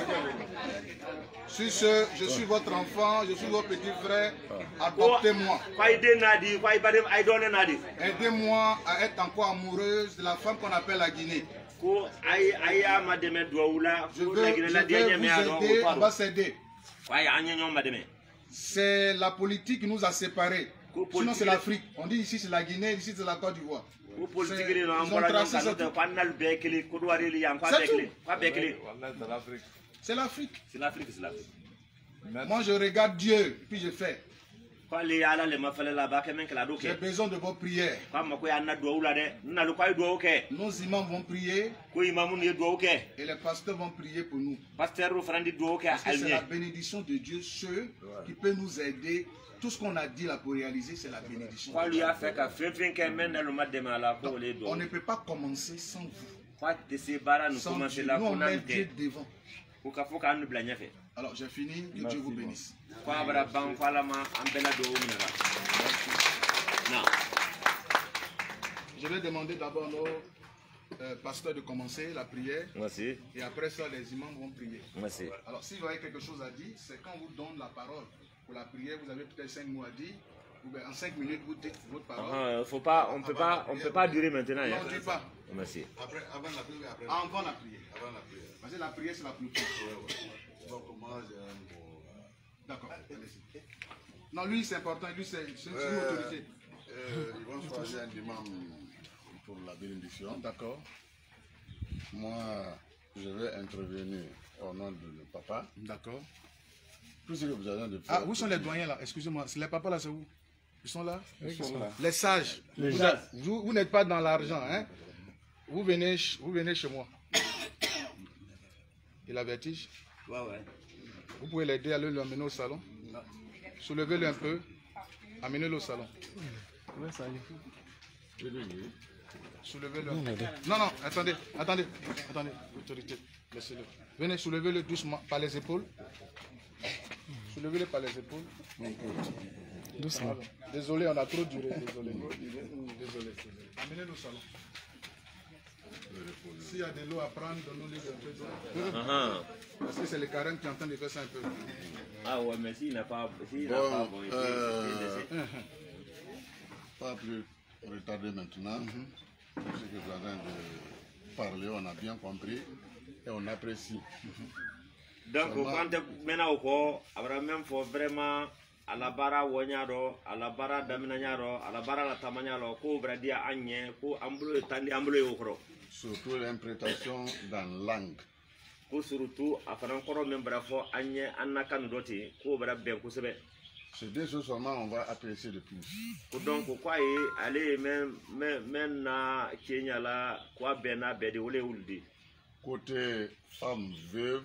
sur ce, je suis votre enfant, je suis votre petit frère. Adoptez-moi. kwai de nadi kwai badem ai donne nadi Aidez-moi à être encore amoureuse de la femme qu'on appelle la Guinée. ko ai ai ama de me doula Je ko veux, la je gina la veux dia nya me ado vous aider, ko on va s'aider. kwai anya nyom mademe C'est la politique qui nous a séparés. Ko Sinon, c'est politique- l'Afrique. On dit ici c'est la Guinée, ici c'est la Côte d'Ivoire. ko politique C'est- ni no ils ont ambola tracé nyom ça kanu tout. ko annal bekeli ko duwari li yang ko C'est bekeli tout. ko bekeli C'est l'Afrique. c'est l'Afrique c'est l'Afrique Moi, je regarde Dieu, puis je fais. ko li ala le mafale la ba kemen kala do J'ai ke besoin de vos prières. ko ma ko anna do wula de na lu kwai do ke Nos imams vont prier ko imamu ni do ke et les pasteurs vont prier pour nous. pasteur ru frandi do ke Parce que c'est la alne bénédiction de Dieu, ceux qui peuvent nous aider. Tout ce qu'on a dit là pour réaliser, c'est la bénédiction. ko lu ya fe ka fen fen ke men na lu mademe ala ko le do On ne peut pas commencer sans vous. ko te se bara nu Sans commencer Dieu. la Nous, ko on na met Dieu te devant. ko ka fo ka anu bla nya fe Alors, j'ai fini. Que Dieu vous bénisse. ko abara ban fala ma ambela do mina ba na Je vais demander d'abord nos euh, pasteurs de commencer la prière. merci Et après ça, les imams vont prier. merci Alors, si vous avez quelque chose à dire, c'est quand vous donne la parole pour la prière, vous avez peut-être cinq mots à dire. Ou bien en cinq minutes, vous dites votre parole. Ah, faut pas, on peut pas, on peut pas durer maintenant. Non, hein. dis pas. Merci. Après, avant la prière, après Avant la prière. avant la prière. Parce que la prière, c'est la plus forte. Donc, moi, j'ai un mot. D'accord. Allez-y. Non, lui, c'est important. Lui, c'est c'est une Euh, autorité. euh, ils vont choisir un imam pour la bénédiction. D'accord. Moi, je vais intervenir au nom de le papa. D'accord. Tout ce que vous avez de faire. Ah, où sont les doyens là? Excusez-moi. Les papas là, c'est où? Ils sont là? Ils sont là. Les sages. vous sages. vous, vous n'êtes pas dans l'argent, hein? Vous venez, ch- vous venez chez moi. Il a vertige. Ouais, ouais. Vous pouvez l'aider à le l'emmener au salon. Soulevez-le un peu. Amenez-le au salon. Soulevez-le. un peu. Non, non, attendez, attendez, attendez, autorité. Laissez-le. Venez, soulevez-le doucement par les épaules. Soulevez-le par les épaules. Doucement. Désolé, on a trop duré. Désolé. Désolé. Amenez-le au salon. S'il y a de l'eau à prendre, donnons-lui un peu d'eau. Ah, Parce que c'est le carême qui est en train de faire ça un peu. ah ouais, mais s'il n'a pas, s'il n'a Bon, pas, bon, il peut- euh, il peut laisser. Pas plus retardé maintenant. Ce que vous avez de parler, on a bien compris et on apprécie. Donc, quand tu mets au corps, après même faut vraiment à la bara wonyaro, à la bara daminanyaro, à la bara la tamanyaro, ko bradia agne, ko ambulu tandi ambulu okro. Surtout l'interprétation dans la langue. ko surtout a fana kɔrɔ min bara fɔ an ye an na kan dɔ ten k'o bara bɛn kosɛbɛ. C'est deux choses seulement on va apprécier de plus. Ko donc quoi ye ale même même na Kenya la quoi bɛn n'a bɛɛ de o le y'olu de. Côté femme veuve.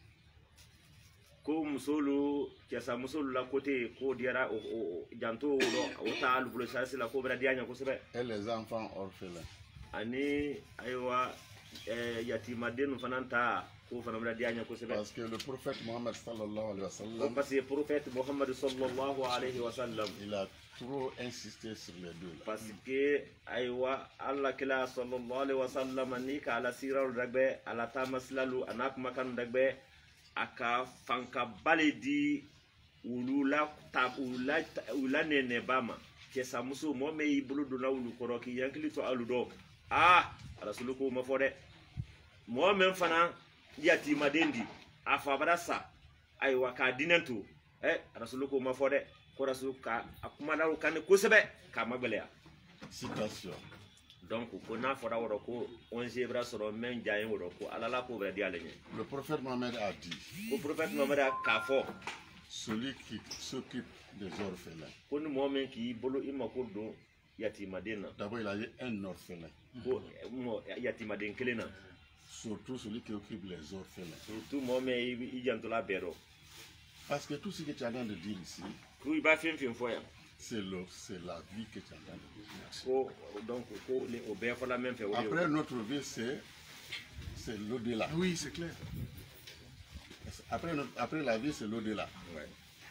Ko musolu kɛsa musolu la côté ko diyara o janto o o ta albulo sasi la ko bara diya ɲɛ kosɛbɛ. Et les enfants orphelins. Ani ayiwa yatimaden fana ta ko fana bara diya ɲɛ kosɛbɛ. Parce que le prophète Mohammed sallallahu alayhi wa sallam. Parce que le prophète Mohammed sallallahu alayhi wa sallam. Il a trop insisté sur les deux. Parce que ayiwa Allah kila sallallahu alayhi wa sallam ni ka ala siraw dagbe ala tamaslalu anak makan dagbe aka fanka baledi ulula ta ulula ulula nene bama kesa muso mo me ibulu dona ulu koro ki yankili to aludo ah rasuluko ma fode mo men fana yati madendi afa barasa aywa ka dinantu eh rasuluko ma fode ko rasuka akuma daru kan ko sebe ka magbeleya citation. Donc, on a fait on zébra sur même jaïen ou ko alala ko bra dialé. Le prophète Mohammed a dit. Le prophète Mohammed a kafo. Celui qui s'occupe des orphelins. Ko ni momen ki bolo imako do yatimadena. D'abord il a dit un orphelin. Ko mo yatimaden kelena. Surtout celui qui occupe les orphelins. Surtout momen i jantola bero. Parce que tout ce que tu as l'air de dire ici. Ko iba fin fin foya. C'est la vie que tu as dans le business. Oh, donc, oh, les, oh, ben, la même fait, après notre vie, c'est l'au-delà. Oui, c'est clair. Après, notre, après la vie, c'est l'au-delà. Ouais.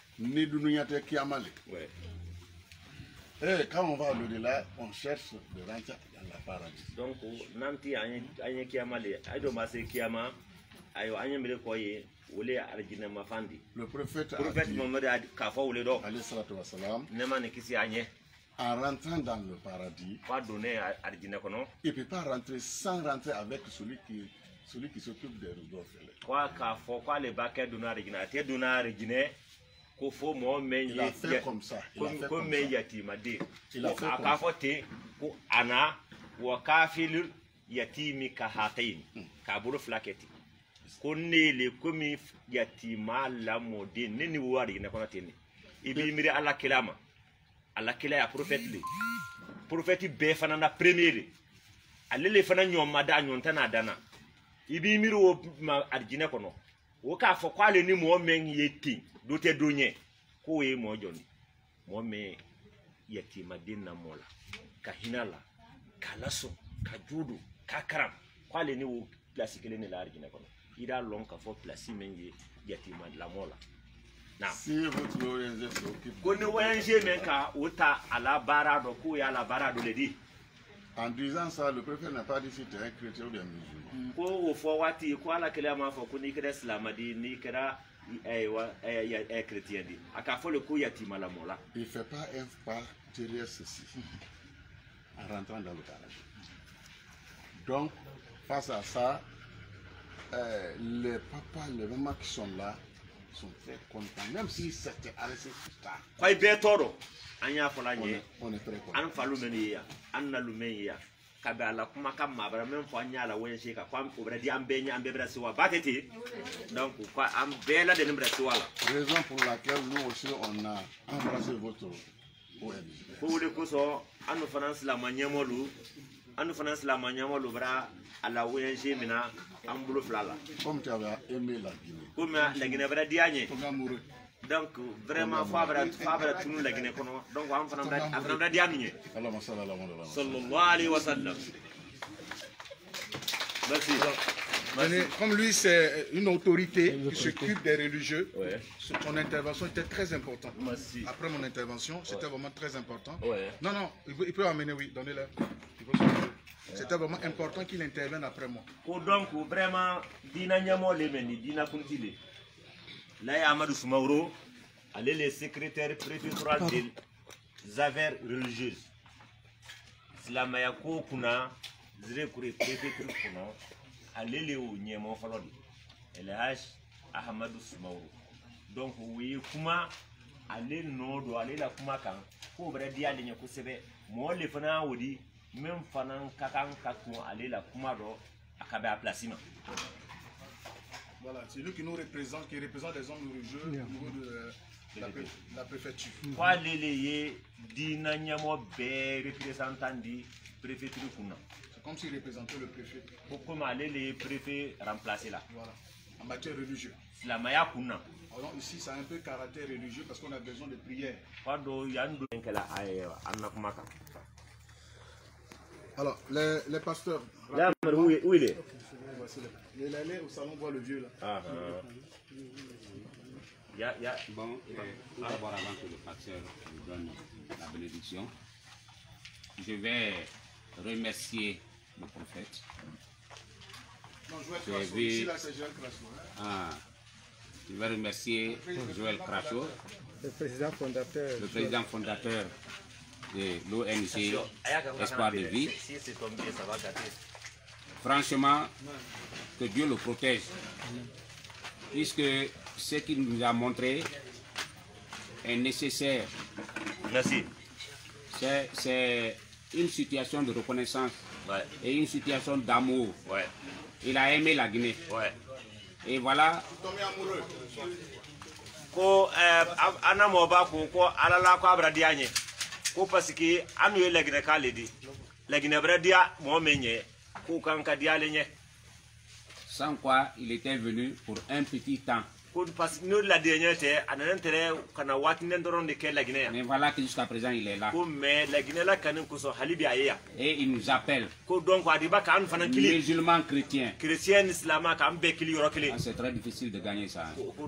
Ouais. Et quand on va à l'au-delà, on cherche de rentrer dans la paradis. Donc, nanti anye kiamale, ayo mase kiama, ayo anye mele koye. Le prophète a dit, en rentrant dans le paradis, il ne peut pas rentrer sans rentrer avec celui qui, celui qui s'occupe des orphelins. Il a fait comme ça. Il a fait comme ça. Il a fait comme ça. Konne le komi yatima la mode nini wari na kona tene ibi mire ala kelama ala kela ya prophète le prophète be fana na premier alele fana nyoma da nyonta na dana ibi mire wo ma arjine kono wo ka fo kwale ni mo men yeti do te donye ko we mo joni mo me yatima din na mola ka hinala ka laso ka judu ka karam kwale ni wo place kele ni la arjine kono ira long ka fo place men ye yatima la mola na si votre O N G s'occupe ko ni O N G men ka uta ala barado ko ya la barado le di en disant ça le prophète n'a pas dit si tu es un chrétien ou des musulmans ko o fo wati ko ala kele ma fo ko ni kere islam di ni kera eh wa eh chrétien di aka fo le ko yatima la mola il fait pas un pas derrière ceci en rentrant dans le paradis. Donc face à ça Euh, les papas, les mamans qui sont là sont très contents, même si c'était arrêté plus tard. On est très content. On est très content. On fait an lumeya kabe ala kuma kama bara men fo anyala wen sheka kwa obra di ambenya ambebra siwa batete donc quoi ambela de nembra siwa la raison pour laquelle nous aussi on a embrassé votre O N G ko wole ko so anu finance la manyamolu anu finance la manyamolu bra ala O N G mina ambulo flala comme tu avais aimé la Guinée comme la Guinée bra dianye donc vraiment fabra fabra tunu la Guinée kono donc am fana bra afana bra dianye Allahumma salli ala Muhammad sallallahu alayhi wa sallam. Merci. Comme lui, c'est une autorité qui s'occupe des religieux, ouais. Son intervention était très importante. Merci. Après mon intervention, c'était ouais. vraiment très important. Ouais. Non, non, il peut, il peut amener, oui, donnez-le. C'était vraiment important qu'il intervienne après moi. Donc, vraiment, Dina Nyamo Lemeni, Dina Kuntile. Là, il y a Amadou Soumaoro, elle est le secrétaire préfectoral des affaires religieuses. Slamayako Kuna, Zrekure préfecture Kuna, elle est le Nyamo Falodi. Elle est Ahmadou Soumaoro. Donc, oui, Kuma, elle est no do, elle est la Kuma Kan, pour vrai dire, elle est Kosebe, moi, les Fana Wodi, même Fanan Kakan Kakou, elle est la Kuma do, à Kabe à Placima. Voilà, c'est lui qui nous représente, qui représente les hommes religieux au niveau de la, pré la préfecture. Quoi les dina nyamo be représentant di préfecture kuna. C'est comme s'il représentait le préfet. Pourquoi aller les préfets remplacer là? Voilà, en matière religieuse. La maya kuna. Alors ici, ça a un peu caractère religieux parce qu'on a besoin de prière. Alors, les, les pasteurs. Là, où, où il est? Il est allé au salon voir le vieux là. Ah, ah. Yeah, yeah. Bon, tout d'abord, avant que le pasteur nous donne la bénédiction, je vais remercier le prophète. Non, Joël Crasso. Ici, là, c'est Joël Crasso. Ah, je vais remercier Joël Crasso, le président fondateur, le président fondateur de l'O N G Espoir de Vie. Franchement, que Dieu le protège, puisque ce qu'il nous a montré est nécessaire. Merci. C'est une situation de reconnaissance, ouais, et une situation d'amour. Ouais. Il a aimé la Guinée. Ouais. Et voilà. Ko ana moba ko ko alala ko abradianye ko parce que anu ye lagine kaledi lagine bradia mo menye ko kanka dialenye. Sans quoi il était venu pour un petit temps. Mais voilà que jusqu'à présent il est là. Et il nous appelle musulmans chrétiens. Ah, c'est très difficile de gagner ça.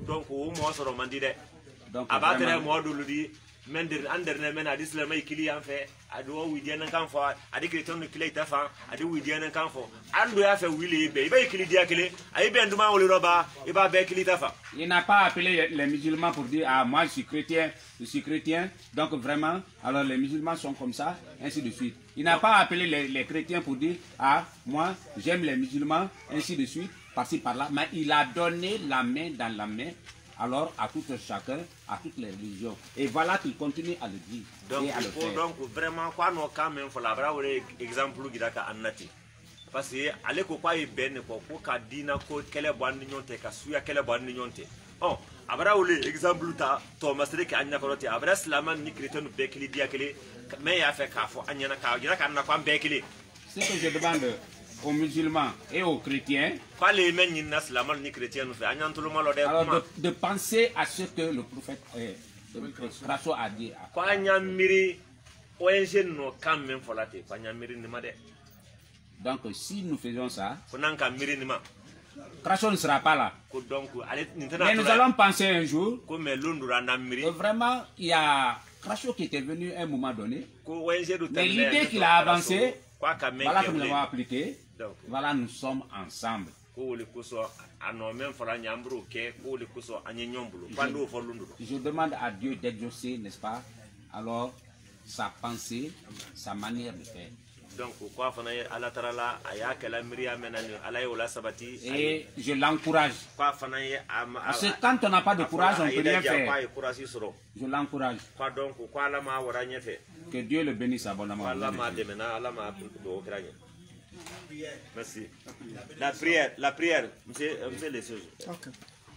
Donc, Mender under ne men adis le mai kili an fe ado widian kan fo adi kriton no kili ta fa adi widian kan fo ando ya fe wili be be kili dia kili ay be nduma woli roba e ba be kili ta fa. Il n'a pas appelé les musulmans pour dire ah moi je suis chrétien, je suis chrétien, donc vraiment alors les musulmans sont comme ça, ainsi de suite. Il n'a pas appelé les, les chrétiens pour dire ah moi j'aime les musulmans, ainsi de suite, par-ci par-là, mais il a donné la main dans la main. Alors à tout chacun, à toutes les religions. Et voilà qu'il continue à le dire. Donc, et à le faire. Donc vraiment, quoi nous quand même faut la vraie exemple qui daka annati. Parce que allez ko quoi ben ko ko kadina ko kele bandi nyonte ka suya kele bandi nyonte. Oh, abra wole exemple ta Thomas Rek anya ko te abra slaman ni chrétien bekli diakele mais ya fait ka fo anya na ka gira kan na kwa bekli. Ce que je demande aux musulmans et aux chrétiens, alors de, de penser à ce que le prophète euh, Crasso a dit. Donc si nous faisons ça, Crasso ne sera pas là. Mais nous allons penser un jour que vraiment il y a Crasso qui était venu à un moment donné, mais l'idée qu'il a avancée, voilà que nous l'avons appliqué. Voilà, nous sommes ensemble. Je demande à Dieu d'exaucer, n'est-ce pas, alors sa pensée, sa manière de faire. Et je l'encourage. Parce que quand on n'a pas de courage, on ne peut rien faire. Je l'encourage. Que Dieu le bénisse abondamment. Merci. La prière, la prière, monsieur, monsieur les choses. Ok.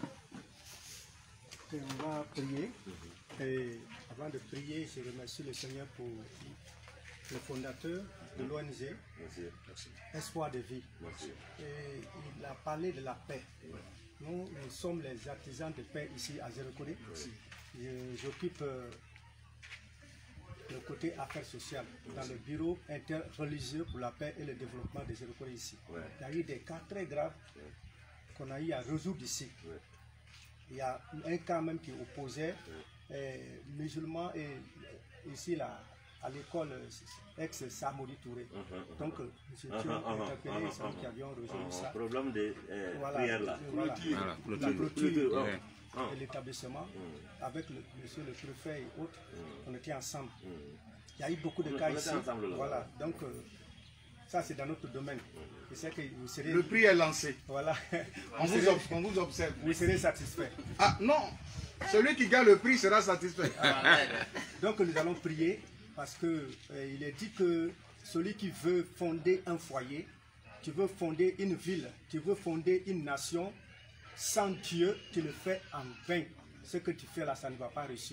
Et on va prier. Et avant de prier, je remercie le Seigneur pour le fondateur de l'O N G, Espoir de Vie. Et il a parlé de la paix. Nous, nous sommes les artisans de paix ici à Zéro-Kodé. J'occupe euh, le côté affaires sociales dans le bureau interreligieux pour la paix et le développement des Zéro-Kodé ici. Ouais. Il y a eu des cas très graves ouais. qu'on a eu à résoudre ici. Ouais. Il y a un cas même qui opposait ouais. eh, musulmans et ici là, à l'école ex-Samori Touré. Uh -huh. Donc nous étions uh -huh. interpellés, uh -huh. ceux uh -huh. qui avions résolu uh -huh. ça. Problème de euh, voilà, prière là. Voilà, voilà, la clôture uh -huh. de l'établissement, mm. avec le monsieur le préfet et autres, mm. on était ensemble. Mm. Il y a eu beaucoup de on cas ici. Ensemble, voilà, donc euh, ça c'est dans notre domaine. Je sais que vous serez... Le prix est lancé. Voilà. on, vous serez... on vous observe. Vous serez satisfait. Ah non, celui qui gagne le prix sera satisfait. Ah, donc nous allons prier parce que euh, il est dit que celui qui veut fonder un foyer, qui veut fonder une ville, qui veut fonder une nation, sans Dieu, tu le fais en vain. Ce que tu fais là, ça ne va pas réussir.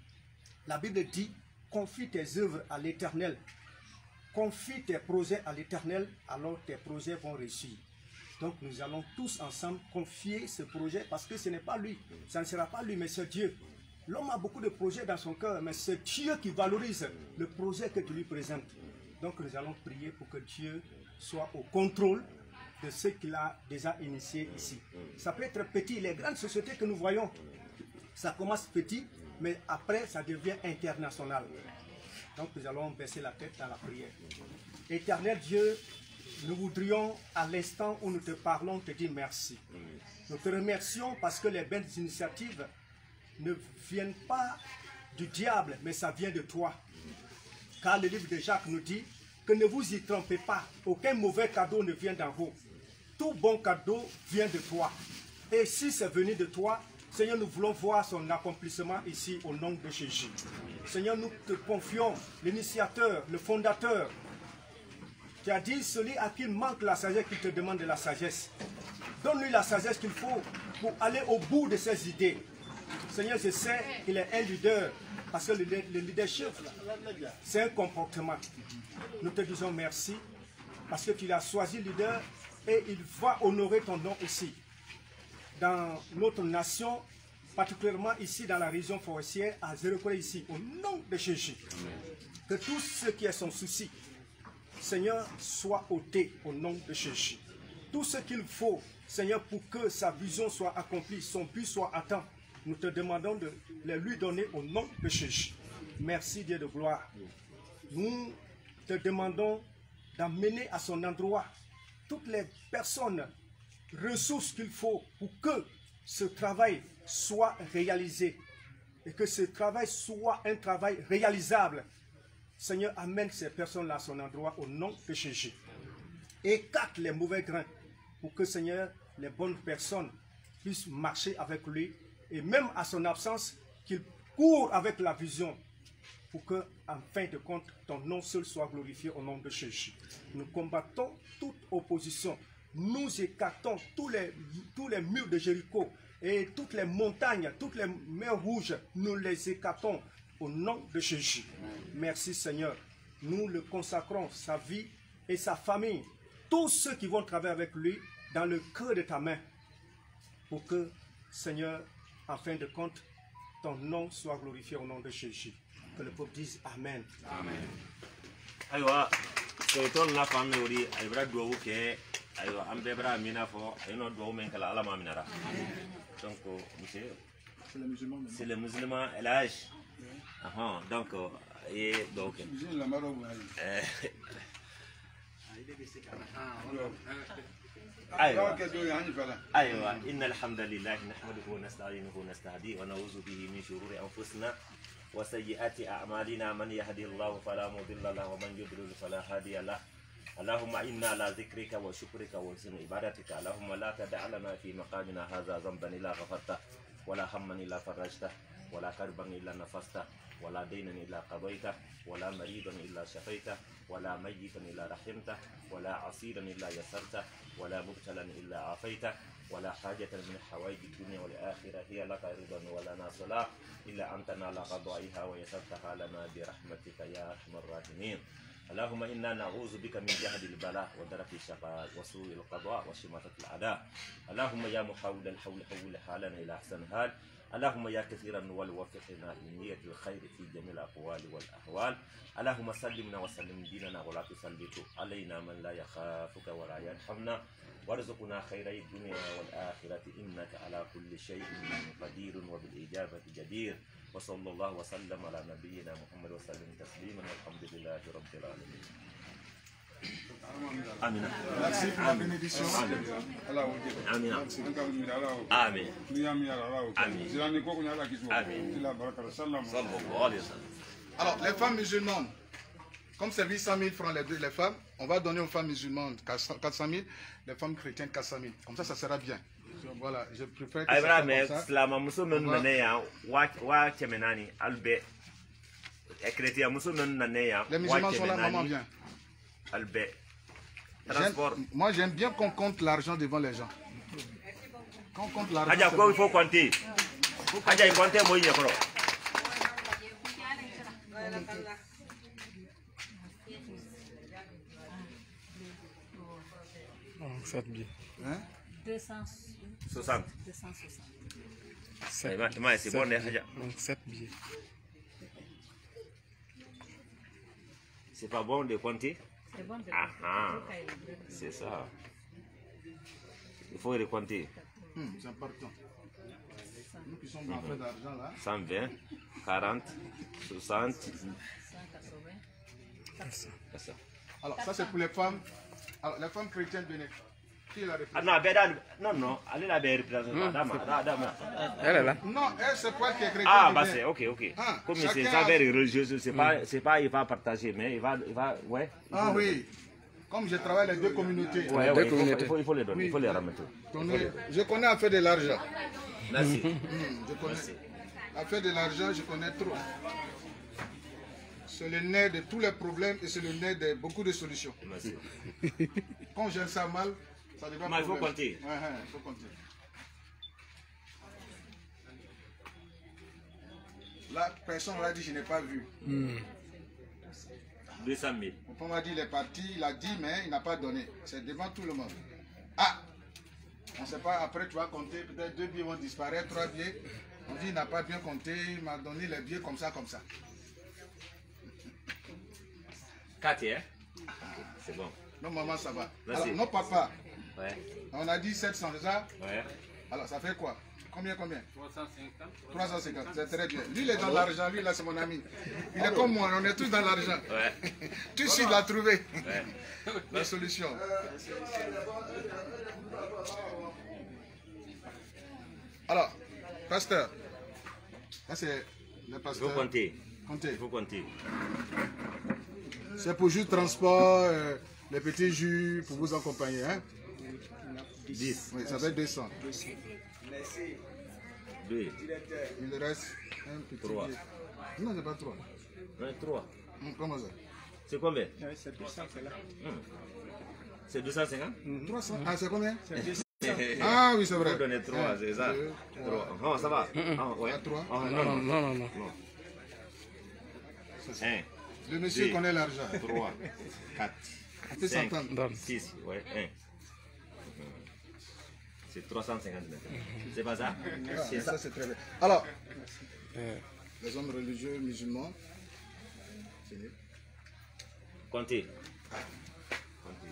La Bible dit, confie tes œuvres à l'Éternel. Confie tes projets à l'Éternel, alors tes projets vont réussir. Donc nous allons tous ensemble confier ce projet parce que ce n'est pas lui, ça ne sera pas lui, mais c'est Dieu. L'homme a beaucoup de projets dans son cœur, mais c'est Dieu qui valorise le projet que tu lui présentes. Donc nous allons prier pour que Dieu soit au contrôle de ce qu'il a déjà initié ici. Ça peut être petit, les grandes sociétés que nous voyons, ça commence petit, mais après ça devient international. Donc nous allons baisser la tête dans la prière. Éternel Dieu, nous voudrions à l'instant où nous te parlons te dire merci. Nous te remercions parce que les belles initiatives ne viennent pas du diable, mais ça vient de toi. Car le livre de Jacques nous dit que ne vous y trompez pas, aucun mauvais cadeau ne vient d'en haut. Tout bon cadeau vient de toi. Et si c'est venu de toi, Seigneur, nous voulons voir son accomplissement ici au nom de Jésus. Seigneur, nous te confions l'initiateur, le fondateur, qui a dit celui à qui manque la sagesse, qui te demande de la sagesse. Donne-lui la sagesse qu'il faut pour aller au bout de ses idées. Seigneur, je sais qu'il est un leader, parce que le, le leadership, c'est un comportement. Nous te disons merci, parce que tu l'as choisi leader et il va honorer ton nom ici. Dans notre nation, particulièrement ici dans la région forestière, à Zérokoré ici, au nom de Jésus. Que tout ce qui est son souci, Seigneur, soit ôté au nom de Jésus. Tout ce qu'il faut, Seigneur, pour que sa vision soit accomplie, son but soit atteint, nous te demandons de les lui donner au nom de Jésus. Merci Dieu de gloire. Nous te demandons d'amener à son endroit toutes les personnes, ressources qu'il faut pour que ce travail soit réalisé et que ce travail soit un travail réalisable. Seigneur, amène ces personnes-là à son endroit au nom de Jésus. Écarte les mauvais grains pour que, Seigneur, les bonnes personnes puissent marcher avec lui et même à son absence, qu'il court avec la vision pour que, en fin de compte, ton nom seul soit glorifié au nom de Jésus. Nous combattons toute opposition. Nous écartons tous les, tous les murs de Jéricho et toutes les montagnes, toutes les mers rouges, nous les écartons au nom de Jésus. Merci Seigneur. Nous le consacrons, sa vie et sa famille, tous ceux qui vont travailler avec lui dans le cœur de ta main pour que, Seigneur, en fin de compte, ton nom soit glorifié au nom de Jésus. Que le peuple dise Amen. Amen. Aywa, c'est ton la famille ori aybra do ke aywa ambe bra mina fo ayno do men kala ala maminara. Donc monsieur C'est les musulmans. c'est les musulmans El Hadj. Ah donc et donc أيوة أيوة إن الحمد لله نحمده ونستعينه ونستهديه ونعوذ به من شرور أنفسنا وسيئات أعمالنا من يهده الله فلا مضل له ومن يضلل فلا هادي له اللهم إنا على ذكرك وشكرك وحسن عبادتك اللهم لا تدع لنا في مقامنا هذا ذنبا إلا غفرته ولا هما إلا فرجته ولا كربا إلا نفسته ولا دينا إلا قضيته ولا مريضا إلا شفيته ولا ميتا إلا رحمته ولا عصيرا إلا يسرته ولا مبتلا إلا عافيته ولا حاجة من حوائج الدنيا والآخرة هي لك رضا ولنا صلاح إلا أن تنال قضائها ويسرتها لنا برحمتك يا أرحم الراحمين اللهم إنا نعوذ بك من جهد البلاء ودرك الشقاء وسوء القضاء وشماتة الأعداء اللهم يا محول الحول حول حالنا إلى أحسن حال اللهم يا كثيرا والوفقنا لنية الخير في جميع الأقوال والأحوال اللهم سلمنا وسلم ديننا ولا تسلط علينا من لا يخافك ولا يرحمنا وارزقنا خيري الدنيا والآخرة إنك على كل شيء قدير وبالإجابة جدير وصلى الله وسلم على نبينا محمد وسلم تسليما والحمد لله رب العالمين. آمين. Merci pour la bénédiction. آمين. آمين. آمين. آمين. صلى الله عليه وسلم. Alors, les femmes musulmanes, comme c'est huit cent mille francs les deux, les femmes, on va donner aux femmes musulmanes quatre cent mille, les femmes chrétiennes quatre cent mille. Comme ça, ça sera bien. Voilà, je préfère que Abraham, ça soit comme ça. Les musulmans sont là, maman vient. Moi, j'aime bien qu'on compte l'argent devant les gens. Quand on compte l'argent. Adja, quoi, il faut compter. Adja, il compte, moi, il y a quoi. sept billets. Hein? deux cent soixante. deux cent soixante. C'est bon, Adja. Donc sept billets. C'est pas bon de compter? C'est bon de Ah ah, compter. c'est ça. Il faut les compter. Hum, c'est important. Nous qui sommes en fait d'argent là. cent vingt, quarante, soixante. cent quatre-vingts. C'est ça. Alors, ça c'est pour les femmes. Alors, les femmes chrétiennes bénéfiques. Qui la Ah représente? non, ben, non, non, allez la belle représentation. Dama, dama. Elle est là. Non, elle c'est pas qui est chrétienne. Ah, qui bah vient. c'est ok, ok. Ah, Comme chacun c'est a- ça, vers religieuse, c'est pas, c'est pas, il va partager, mais il va, il va, ouais. Ah oui. Comme je travaille les deux communautés. Ouais, ouais, il faut, il faut, il faut les donner, il faut les remettre. Donnez- Je connais à faire de l'argent. Merci. Hum, je connais. À faire de l'argent, je connais trop. C'est le nez de tous les problèmes et c'est le nez de beaucoup de solutions. Merci. Quand j'ai ça mal, ça devient Mais il faut problème. compter. Ouais, ouais, il faut compter. Là, personne m'a dit je n'ai pas vu. deux cent mille. Mon père m'a dit il est parti, il a dit mais il n'a pas donné. C'est devant tout le monde. Ah, on ne sait pas, après tu vas compter, peut-être deux billets vont disparaître, trois billets. On dit il n'a pas bien compté, il m'a donné les billets comme ça, comme ça. quatre, hein? C'est bon. Non maman ça va. Merci. Alors, non papa, Ouais. on a dit sept cents, c'est ça? Ouais. Alors ça fait quoi? Combien, combien? trois cent cinquante. trois cent cinquante, c'est très bien. Lui il est dans l'argent, lui là c'est mon ami. Il est comme moi, on est tous dans l'argent. Ouais. Tout de suite il a trouvé Ouais. la solution. Alors, pasteur, ça c'est le Il faut pasteur. compter. Comptez. Il faut compter. C'est pour jus de transport, euh, les petits jus pour vous accompagner. Hein? dix. Oui, ça fait deux cents. deux. Il reste un petit Trois. billet. Non, c'est pas trois. vingt-trois. Hum, Comment ça? C'est combien? C'est deux cents, c'est là. C'est deux cent cinquante? trois cents. Ah, c'est combien? C'est deux cents. Ah oui, c'est Il vrai. faut donner trois, Un, c'est ça. deux, Trois. Ah, ça va. Ah, ouais. Ah, trois. Ah, Non, non, non, non. non, non. non. Un, Le monsieur deux, connaît l'argent. trois, quatre, On peut cinq, s'entendre. six, ouais, un. C'est trois cent cinquante mètres. C'est pas ça? Ah, C'est ça. ça, c'est très bien. Alors, les hommes religieux musulmans, fini. Comptez. Comptez.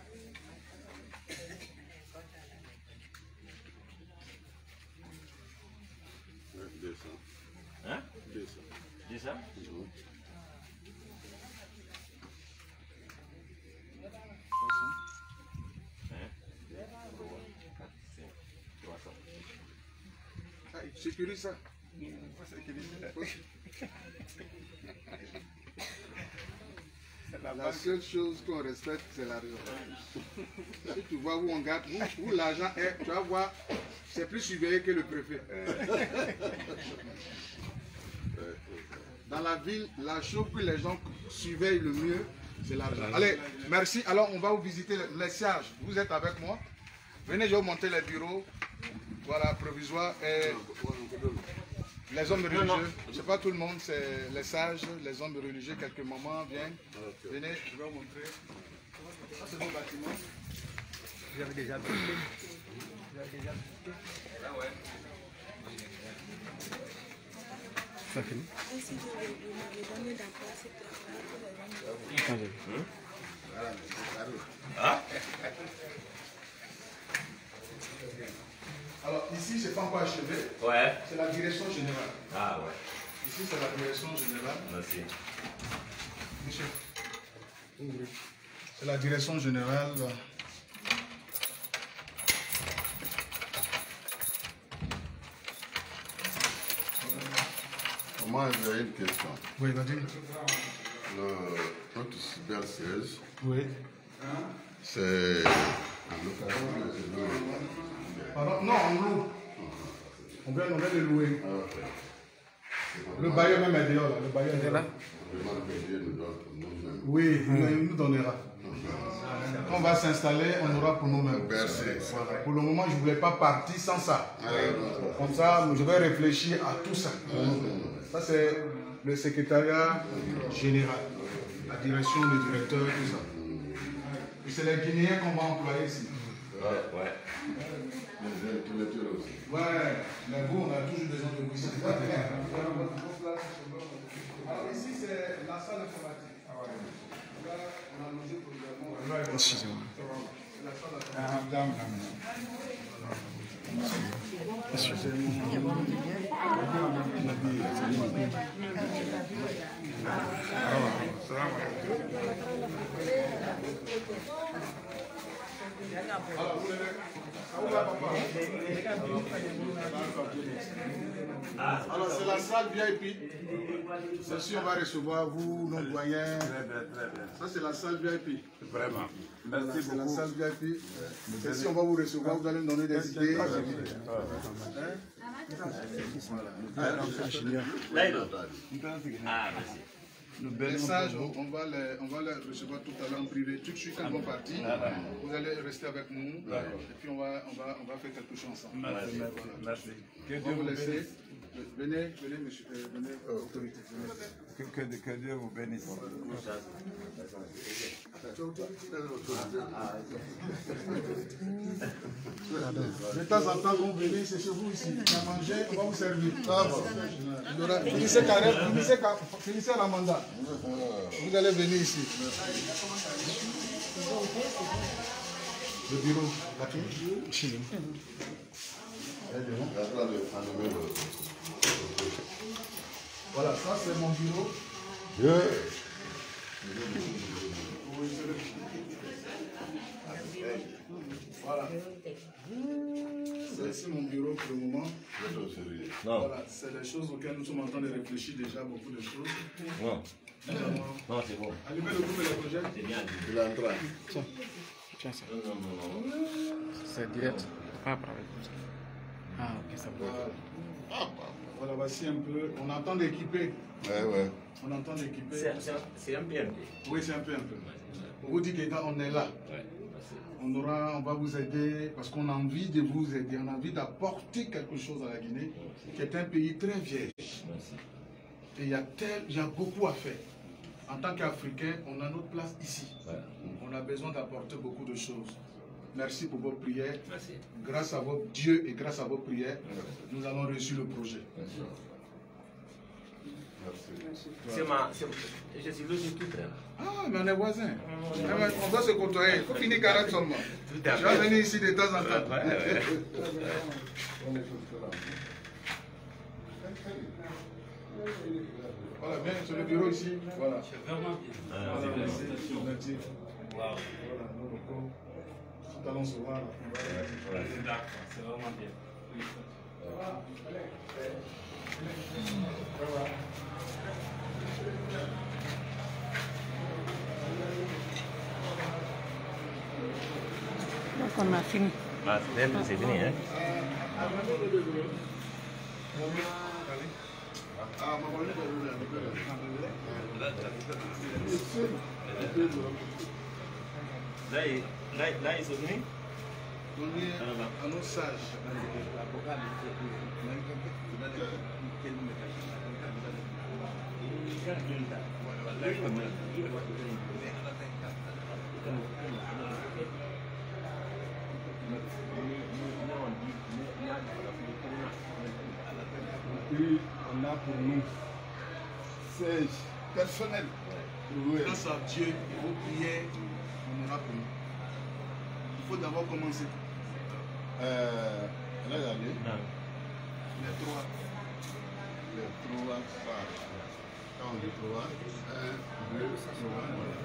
deux cents. Hein? deux cents. C'est ça? Ah, il sécurise ça. La seule chose qu'on respecte, c'est l'argent. Si tu vois où on garde, où, où l'argent est, tu vas voir, c'est plus surveillé que le préfet. Dans la ville, la chose que les gens surveillent le mieux, c'est l'argent. Allez, merci. Alors, on va vous visiter les sièges. Vous êtes avec moi. Venez, je vais vous monter les bureaux. Voilà, provisoire. Et les hommes religieux, c'est pas tout le monde, c'est les sages, les hommes religieux, quelques moments viennent. Venez, je vais vous montrer. Ça, c'est nos bâtiments. Vous avez déjà visité. Vous avez déjà visité. Ah ouais. Ça finit. Alors ici, c'est pas encore achevé. Ouais. C'est la direction générale. Ah ouais. Ici, c'est la direction générale. Merci. Monsieur. C'est la direction générale. Moi, j'ai une question. Oui, vas-y. Le, notre cybersiège, Oui. c'est en location ou c'est loué? Pardon? Non, on loue. On vient, on vient de louer. Ah, ok. Le bailleur même est dehors là. Le bailleur est là. Oui, il nous donnera. Quand on va s'installer, on aura pour nous-mêmes. Voilà. Pour le moment, je ne voulais pas partir sans ça. Comme ça, je vais réfléchir à tout ça. Ça, c'est le secrétariat général, la direction, le directeur, tout ça. Et c'est les Guinéens qu'on va employer ici. Ouais, ouais. Ouais, mais vous, on a toujours besoin de vous ici. Alors ici, c'est la salle informatique. Là, on a logé pour le gouvernement. Excusez-moi. Alors c'est la salle V I P. Celle-ci on va recevoir vous, nos doyens. Ça c'est la salle V I P. Vraiment. Merci beaucoup. C'est la salle V I P. Celle-ci on va vous recevoir, vous allez nous donner des idées. Ah, merci. Les sages, on va les, on va les recevoir tout à l'heure en privé. Tout de suite, quand ils vont partir, vous allez rester avec nous. Et puis, on va, on va, on va faire quelque chose ensemble. Merci. Merci. On va vous laisser. Venez, venez, monsieur, euh, venez, euh, autorité. Que, que, que Dieu vous bénisse. De temps en temps, quand vous venez, c'est chez vous ici. On va manger, on va vous servir. Finissez carré, finissez, finissez la mandat. Vous allez venir ici. Le bureau, la clé. Voilà, ça c'est mon bureau. Yeah. Voilà. C'est ici mon bureau pour le moment. Voilà, c'est les choses auxquelles nous sommes en train de réfléchir déjà, beaucoup de choses. Non, non c'est bon. Allumez le groupe et les projets. C'est bien. Il est en train. Tiens, tiens ça. C'est direct. Pas avec vous. Ah, ok, ça va. Voilà. Voilà, voici un peu. On entend d'équiper. Ouais, ouais. On entend d'équiper. C'est un P M P. Oui, c'est un peu, un peu. On vous dit que quand on est là, on, aura, on va vous aider parce qu'on a envie de vous aider. On a envie d'apporter quelque chose à la Guinée, qui est un pays très vierge. Et il y a, tel, il y a beaucoup à faire. En tant qu'Africains, on a notre place ici. On a besoin d'apporter beaucoup de choses. Merci pour vos prières. Merci. Grâce à votre Dieu et grâce à vos prières, nous avons reçu le projet. C'est ma... Je suis le tout près. Ah, mais on est voisins. On doit se côtoyer. Il faut finir quarante seulement. Je vais venir ici de temps en temps. Ouais, ouais. Voilà, bien, c'est le bureau ici. Voilà. C'est vraiment bien. Voilà, merci. Merci. Voilà, nos locaux. Tout allons se voir. C'est vraiment bien. Donc on a fini. Ah, c'est fini, hein? Là, là, là, ils sont venus? On est à nos sages. Puis on a pour nous seize personnels. Grâce à Dieu et vos prières, on aura pour nous. Il faut d'abord commencer. Euh, regardez, Les trois. les trois sages. Quand on dit trois, un, deux, trois.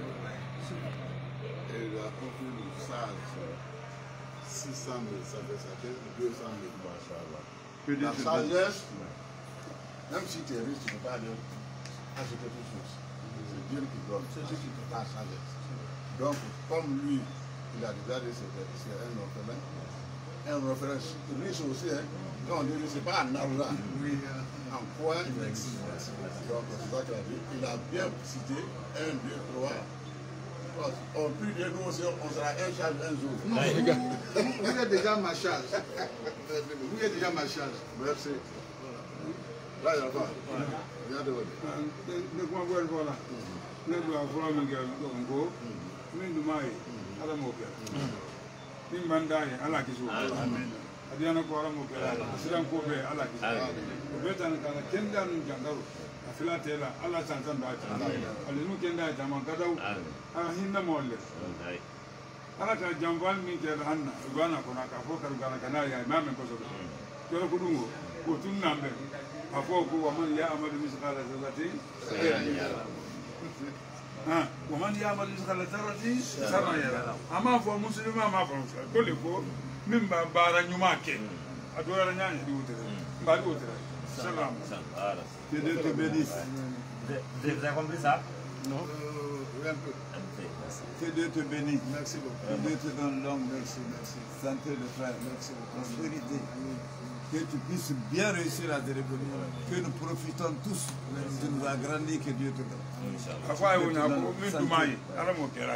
Et la profil du sage, six cent mille, ça fait ça fait deux cent mille, machallah. La sagesse, même si tu es riche, tu ne peux pas aller acheter tout chose. C'est Dieu qui donne, c'est Dieu qui te donne la sagesse. Donc, comme lui, il a déjà dit que c'est un orphelin, un orphelin riche aussi, hein, Non, c'est pas en argent. Oui. En quoi? Donc, c'est ça qu'il a dit. Il a bien cité un, deux, trois. En plus de nous, on sera un charge un jour. Non, les gars, vous êtes déjà ma charge. Vous êtes déjà ma charge. Merci. Là, il n'y a pas. Viens de votre. Ne crois pas voilà. Ne doit pas me dire Gongo. Mais nous maille. À la moque. Ni mandaye à la kisu. Adiana ko ala moque. Sidan ko be ala kisu. Betan kana kenda nu jangaru. Afila tela ala sansan ba ta. Ali nu kenda ta man kadau. Ala hinna molle. Ala ta jambal mi je hanna. Bana ko na ka fo karu kana kana ya imam ko so. Joro ko dungo. Ko tun nambe. Afo ko wa man ya amadu misqala zarratin. Ah, wa man ya amadu misqala zarratin sama yara. Ama fo muslima ma fo ko le ko min ba bara nyuma ke. Adora nyanya di wutere. Ba di wutere. Salam. Que Dieu te bénisse. Vous avez compris ça? Non. Un peu. Que Dieu te bénisse. Merci beaucoup. Que Dieu te donne longue Merci, merci. santé de frère. Merci beaucoup. Prospérité. Que tu puisses bien réussir la cérémonie. Que nous profitons tous. Tu nous as grandi, que Dieu te donne. Afwa yo na ko min dumai ala mo kera.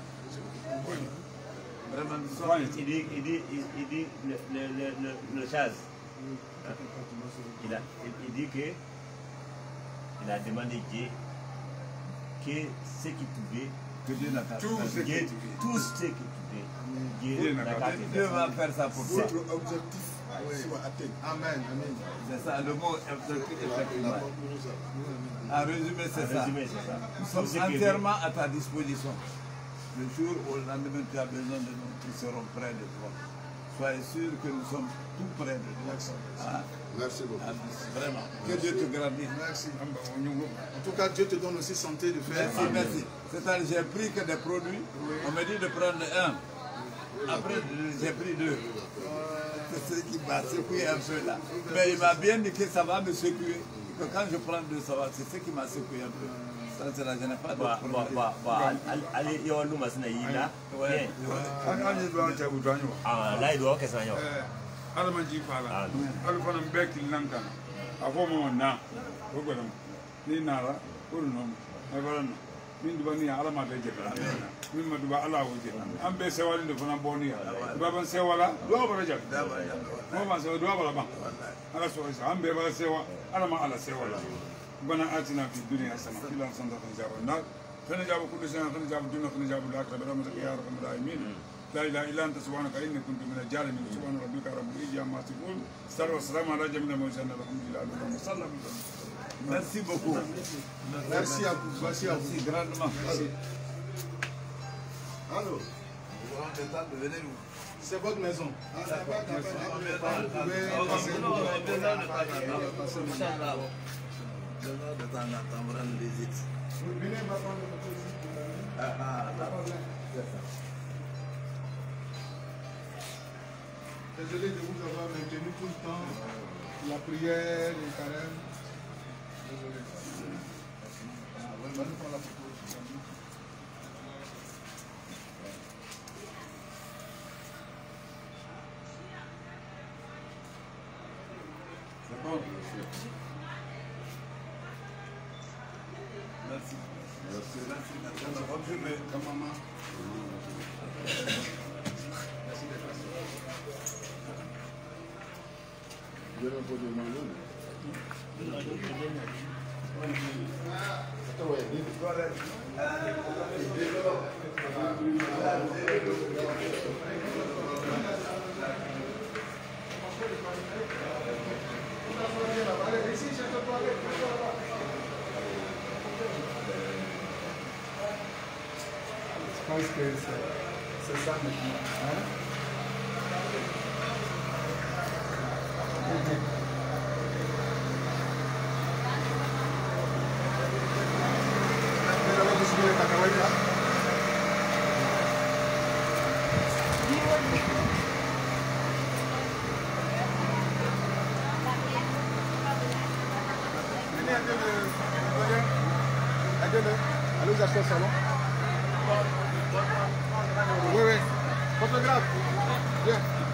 Vraiment, il dit, il dit, il dit le, le, le, le chaz. Il, a, il dit que il a demandé Dieu que ce qu'il pouvait, que Dieu n'a qu'à tout ce Dieu, qu'il tout ce qu'il pouvait, Dieu n'a qu'à faire. Dieu va faire ça pour toi. Votre objectif soit atteint. Amen. Amen. C'est ça, le mot objectif, effectivement. En résumé, c'est ça. Résumé, c'est ça. Nous sommes entièrement à ta disposition. Le jour où le lendemain tu as besoin de nous, nous serons près de toi. Soyez sûr que nous sommes tout près de toi. Ah, Merci beaucoup. ah, vraiment. Que Dieu te grandisse. Merci. En tout cas, Dieu te donne aussi santé de faire. Merci, merci. C'est-à-dire, j'ai pris que des produits. On m'a dit de prendre un. Après, j'ai pris deux. C'est ce qui m'a secoué un peu là. Mais il m'a bien dit que ça va me secouer. Que quand je prends deux, ça va. C'est ce qui m'a secoué un peu. Ça, c'est là, je n'ai pas de Bah, bah, bah, bah, allez, il y a un loup, c'est là. Ouais. Ah, là, il doit que ça y est. Ala man ji fala. Ala fana be kilan kan. Afo mo na. Ko gwaram. Ni nara, ko no. Ay baran. Min duba ni ala ma be je kan. Min ma duba ala wo je. Am be sewali de fana boni ya. Duba ban sewala, do ba rajak. Mo ban sewa do ba ba. Ala so isa am be ba sewa, ala ma ala sewala. Bana atina fi dunya hasana, fil akhirati hasana. Kana jabu kullu shay'in, kana jabu dunya, kana jabu al-akhirah, bi rahmatika ya arhamar rahimin. لا إله إلا أنت سبحانك إني كنت من الظالمين سبحان ربك رب العزة عما يصفون والسلام على جميع المرسلين الحمد لله رب العالمين صلى الله عليه وسلم. Merci beaucoup. Merci à vous. Merci à vous. Merci grandement. Merci. Allô. Vous aurez le temps de venir où? C'est votre maison. Vous pouvez de temps en temps, on rend visite. venez me prendre votre visite. Ah, ah, d'accord. Désolé de vous avoir maintenu tout le temps. La prière, les carêmes. Désolé. Ah, ouais, va nous prendre la photo. C'est bon. Merci. Merci. Merci. Merci. Bonne journée. Comme maman. Merci d'être là. Je vais vous demander. Je pense que c'est ça maintenant. Hein? Allez, vous achetez au salon. Oui, oui. Photographe. Viens.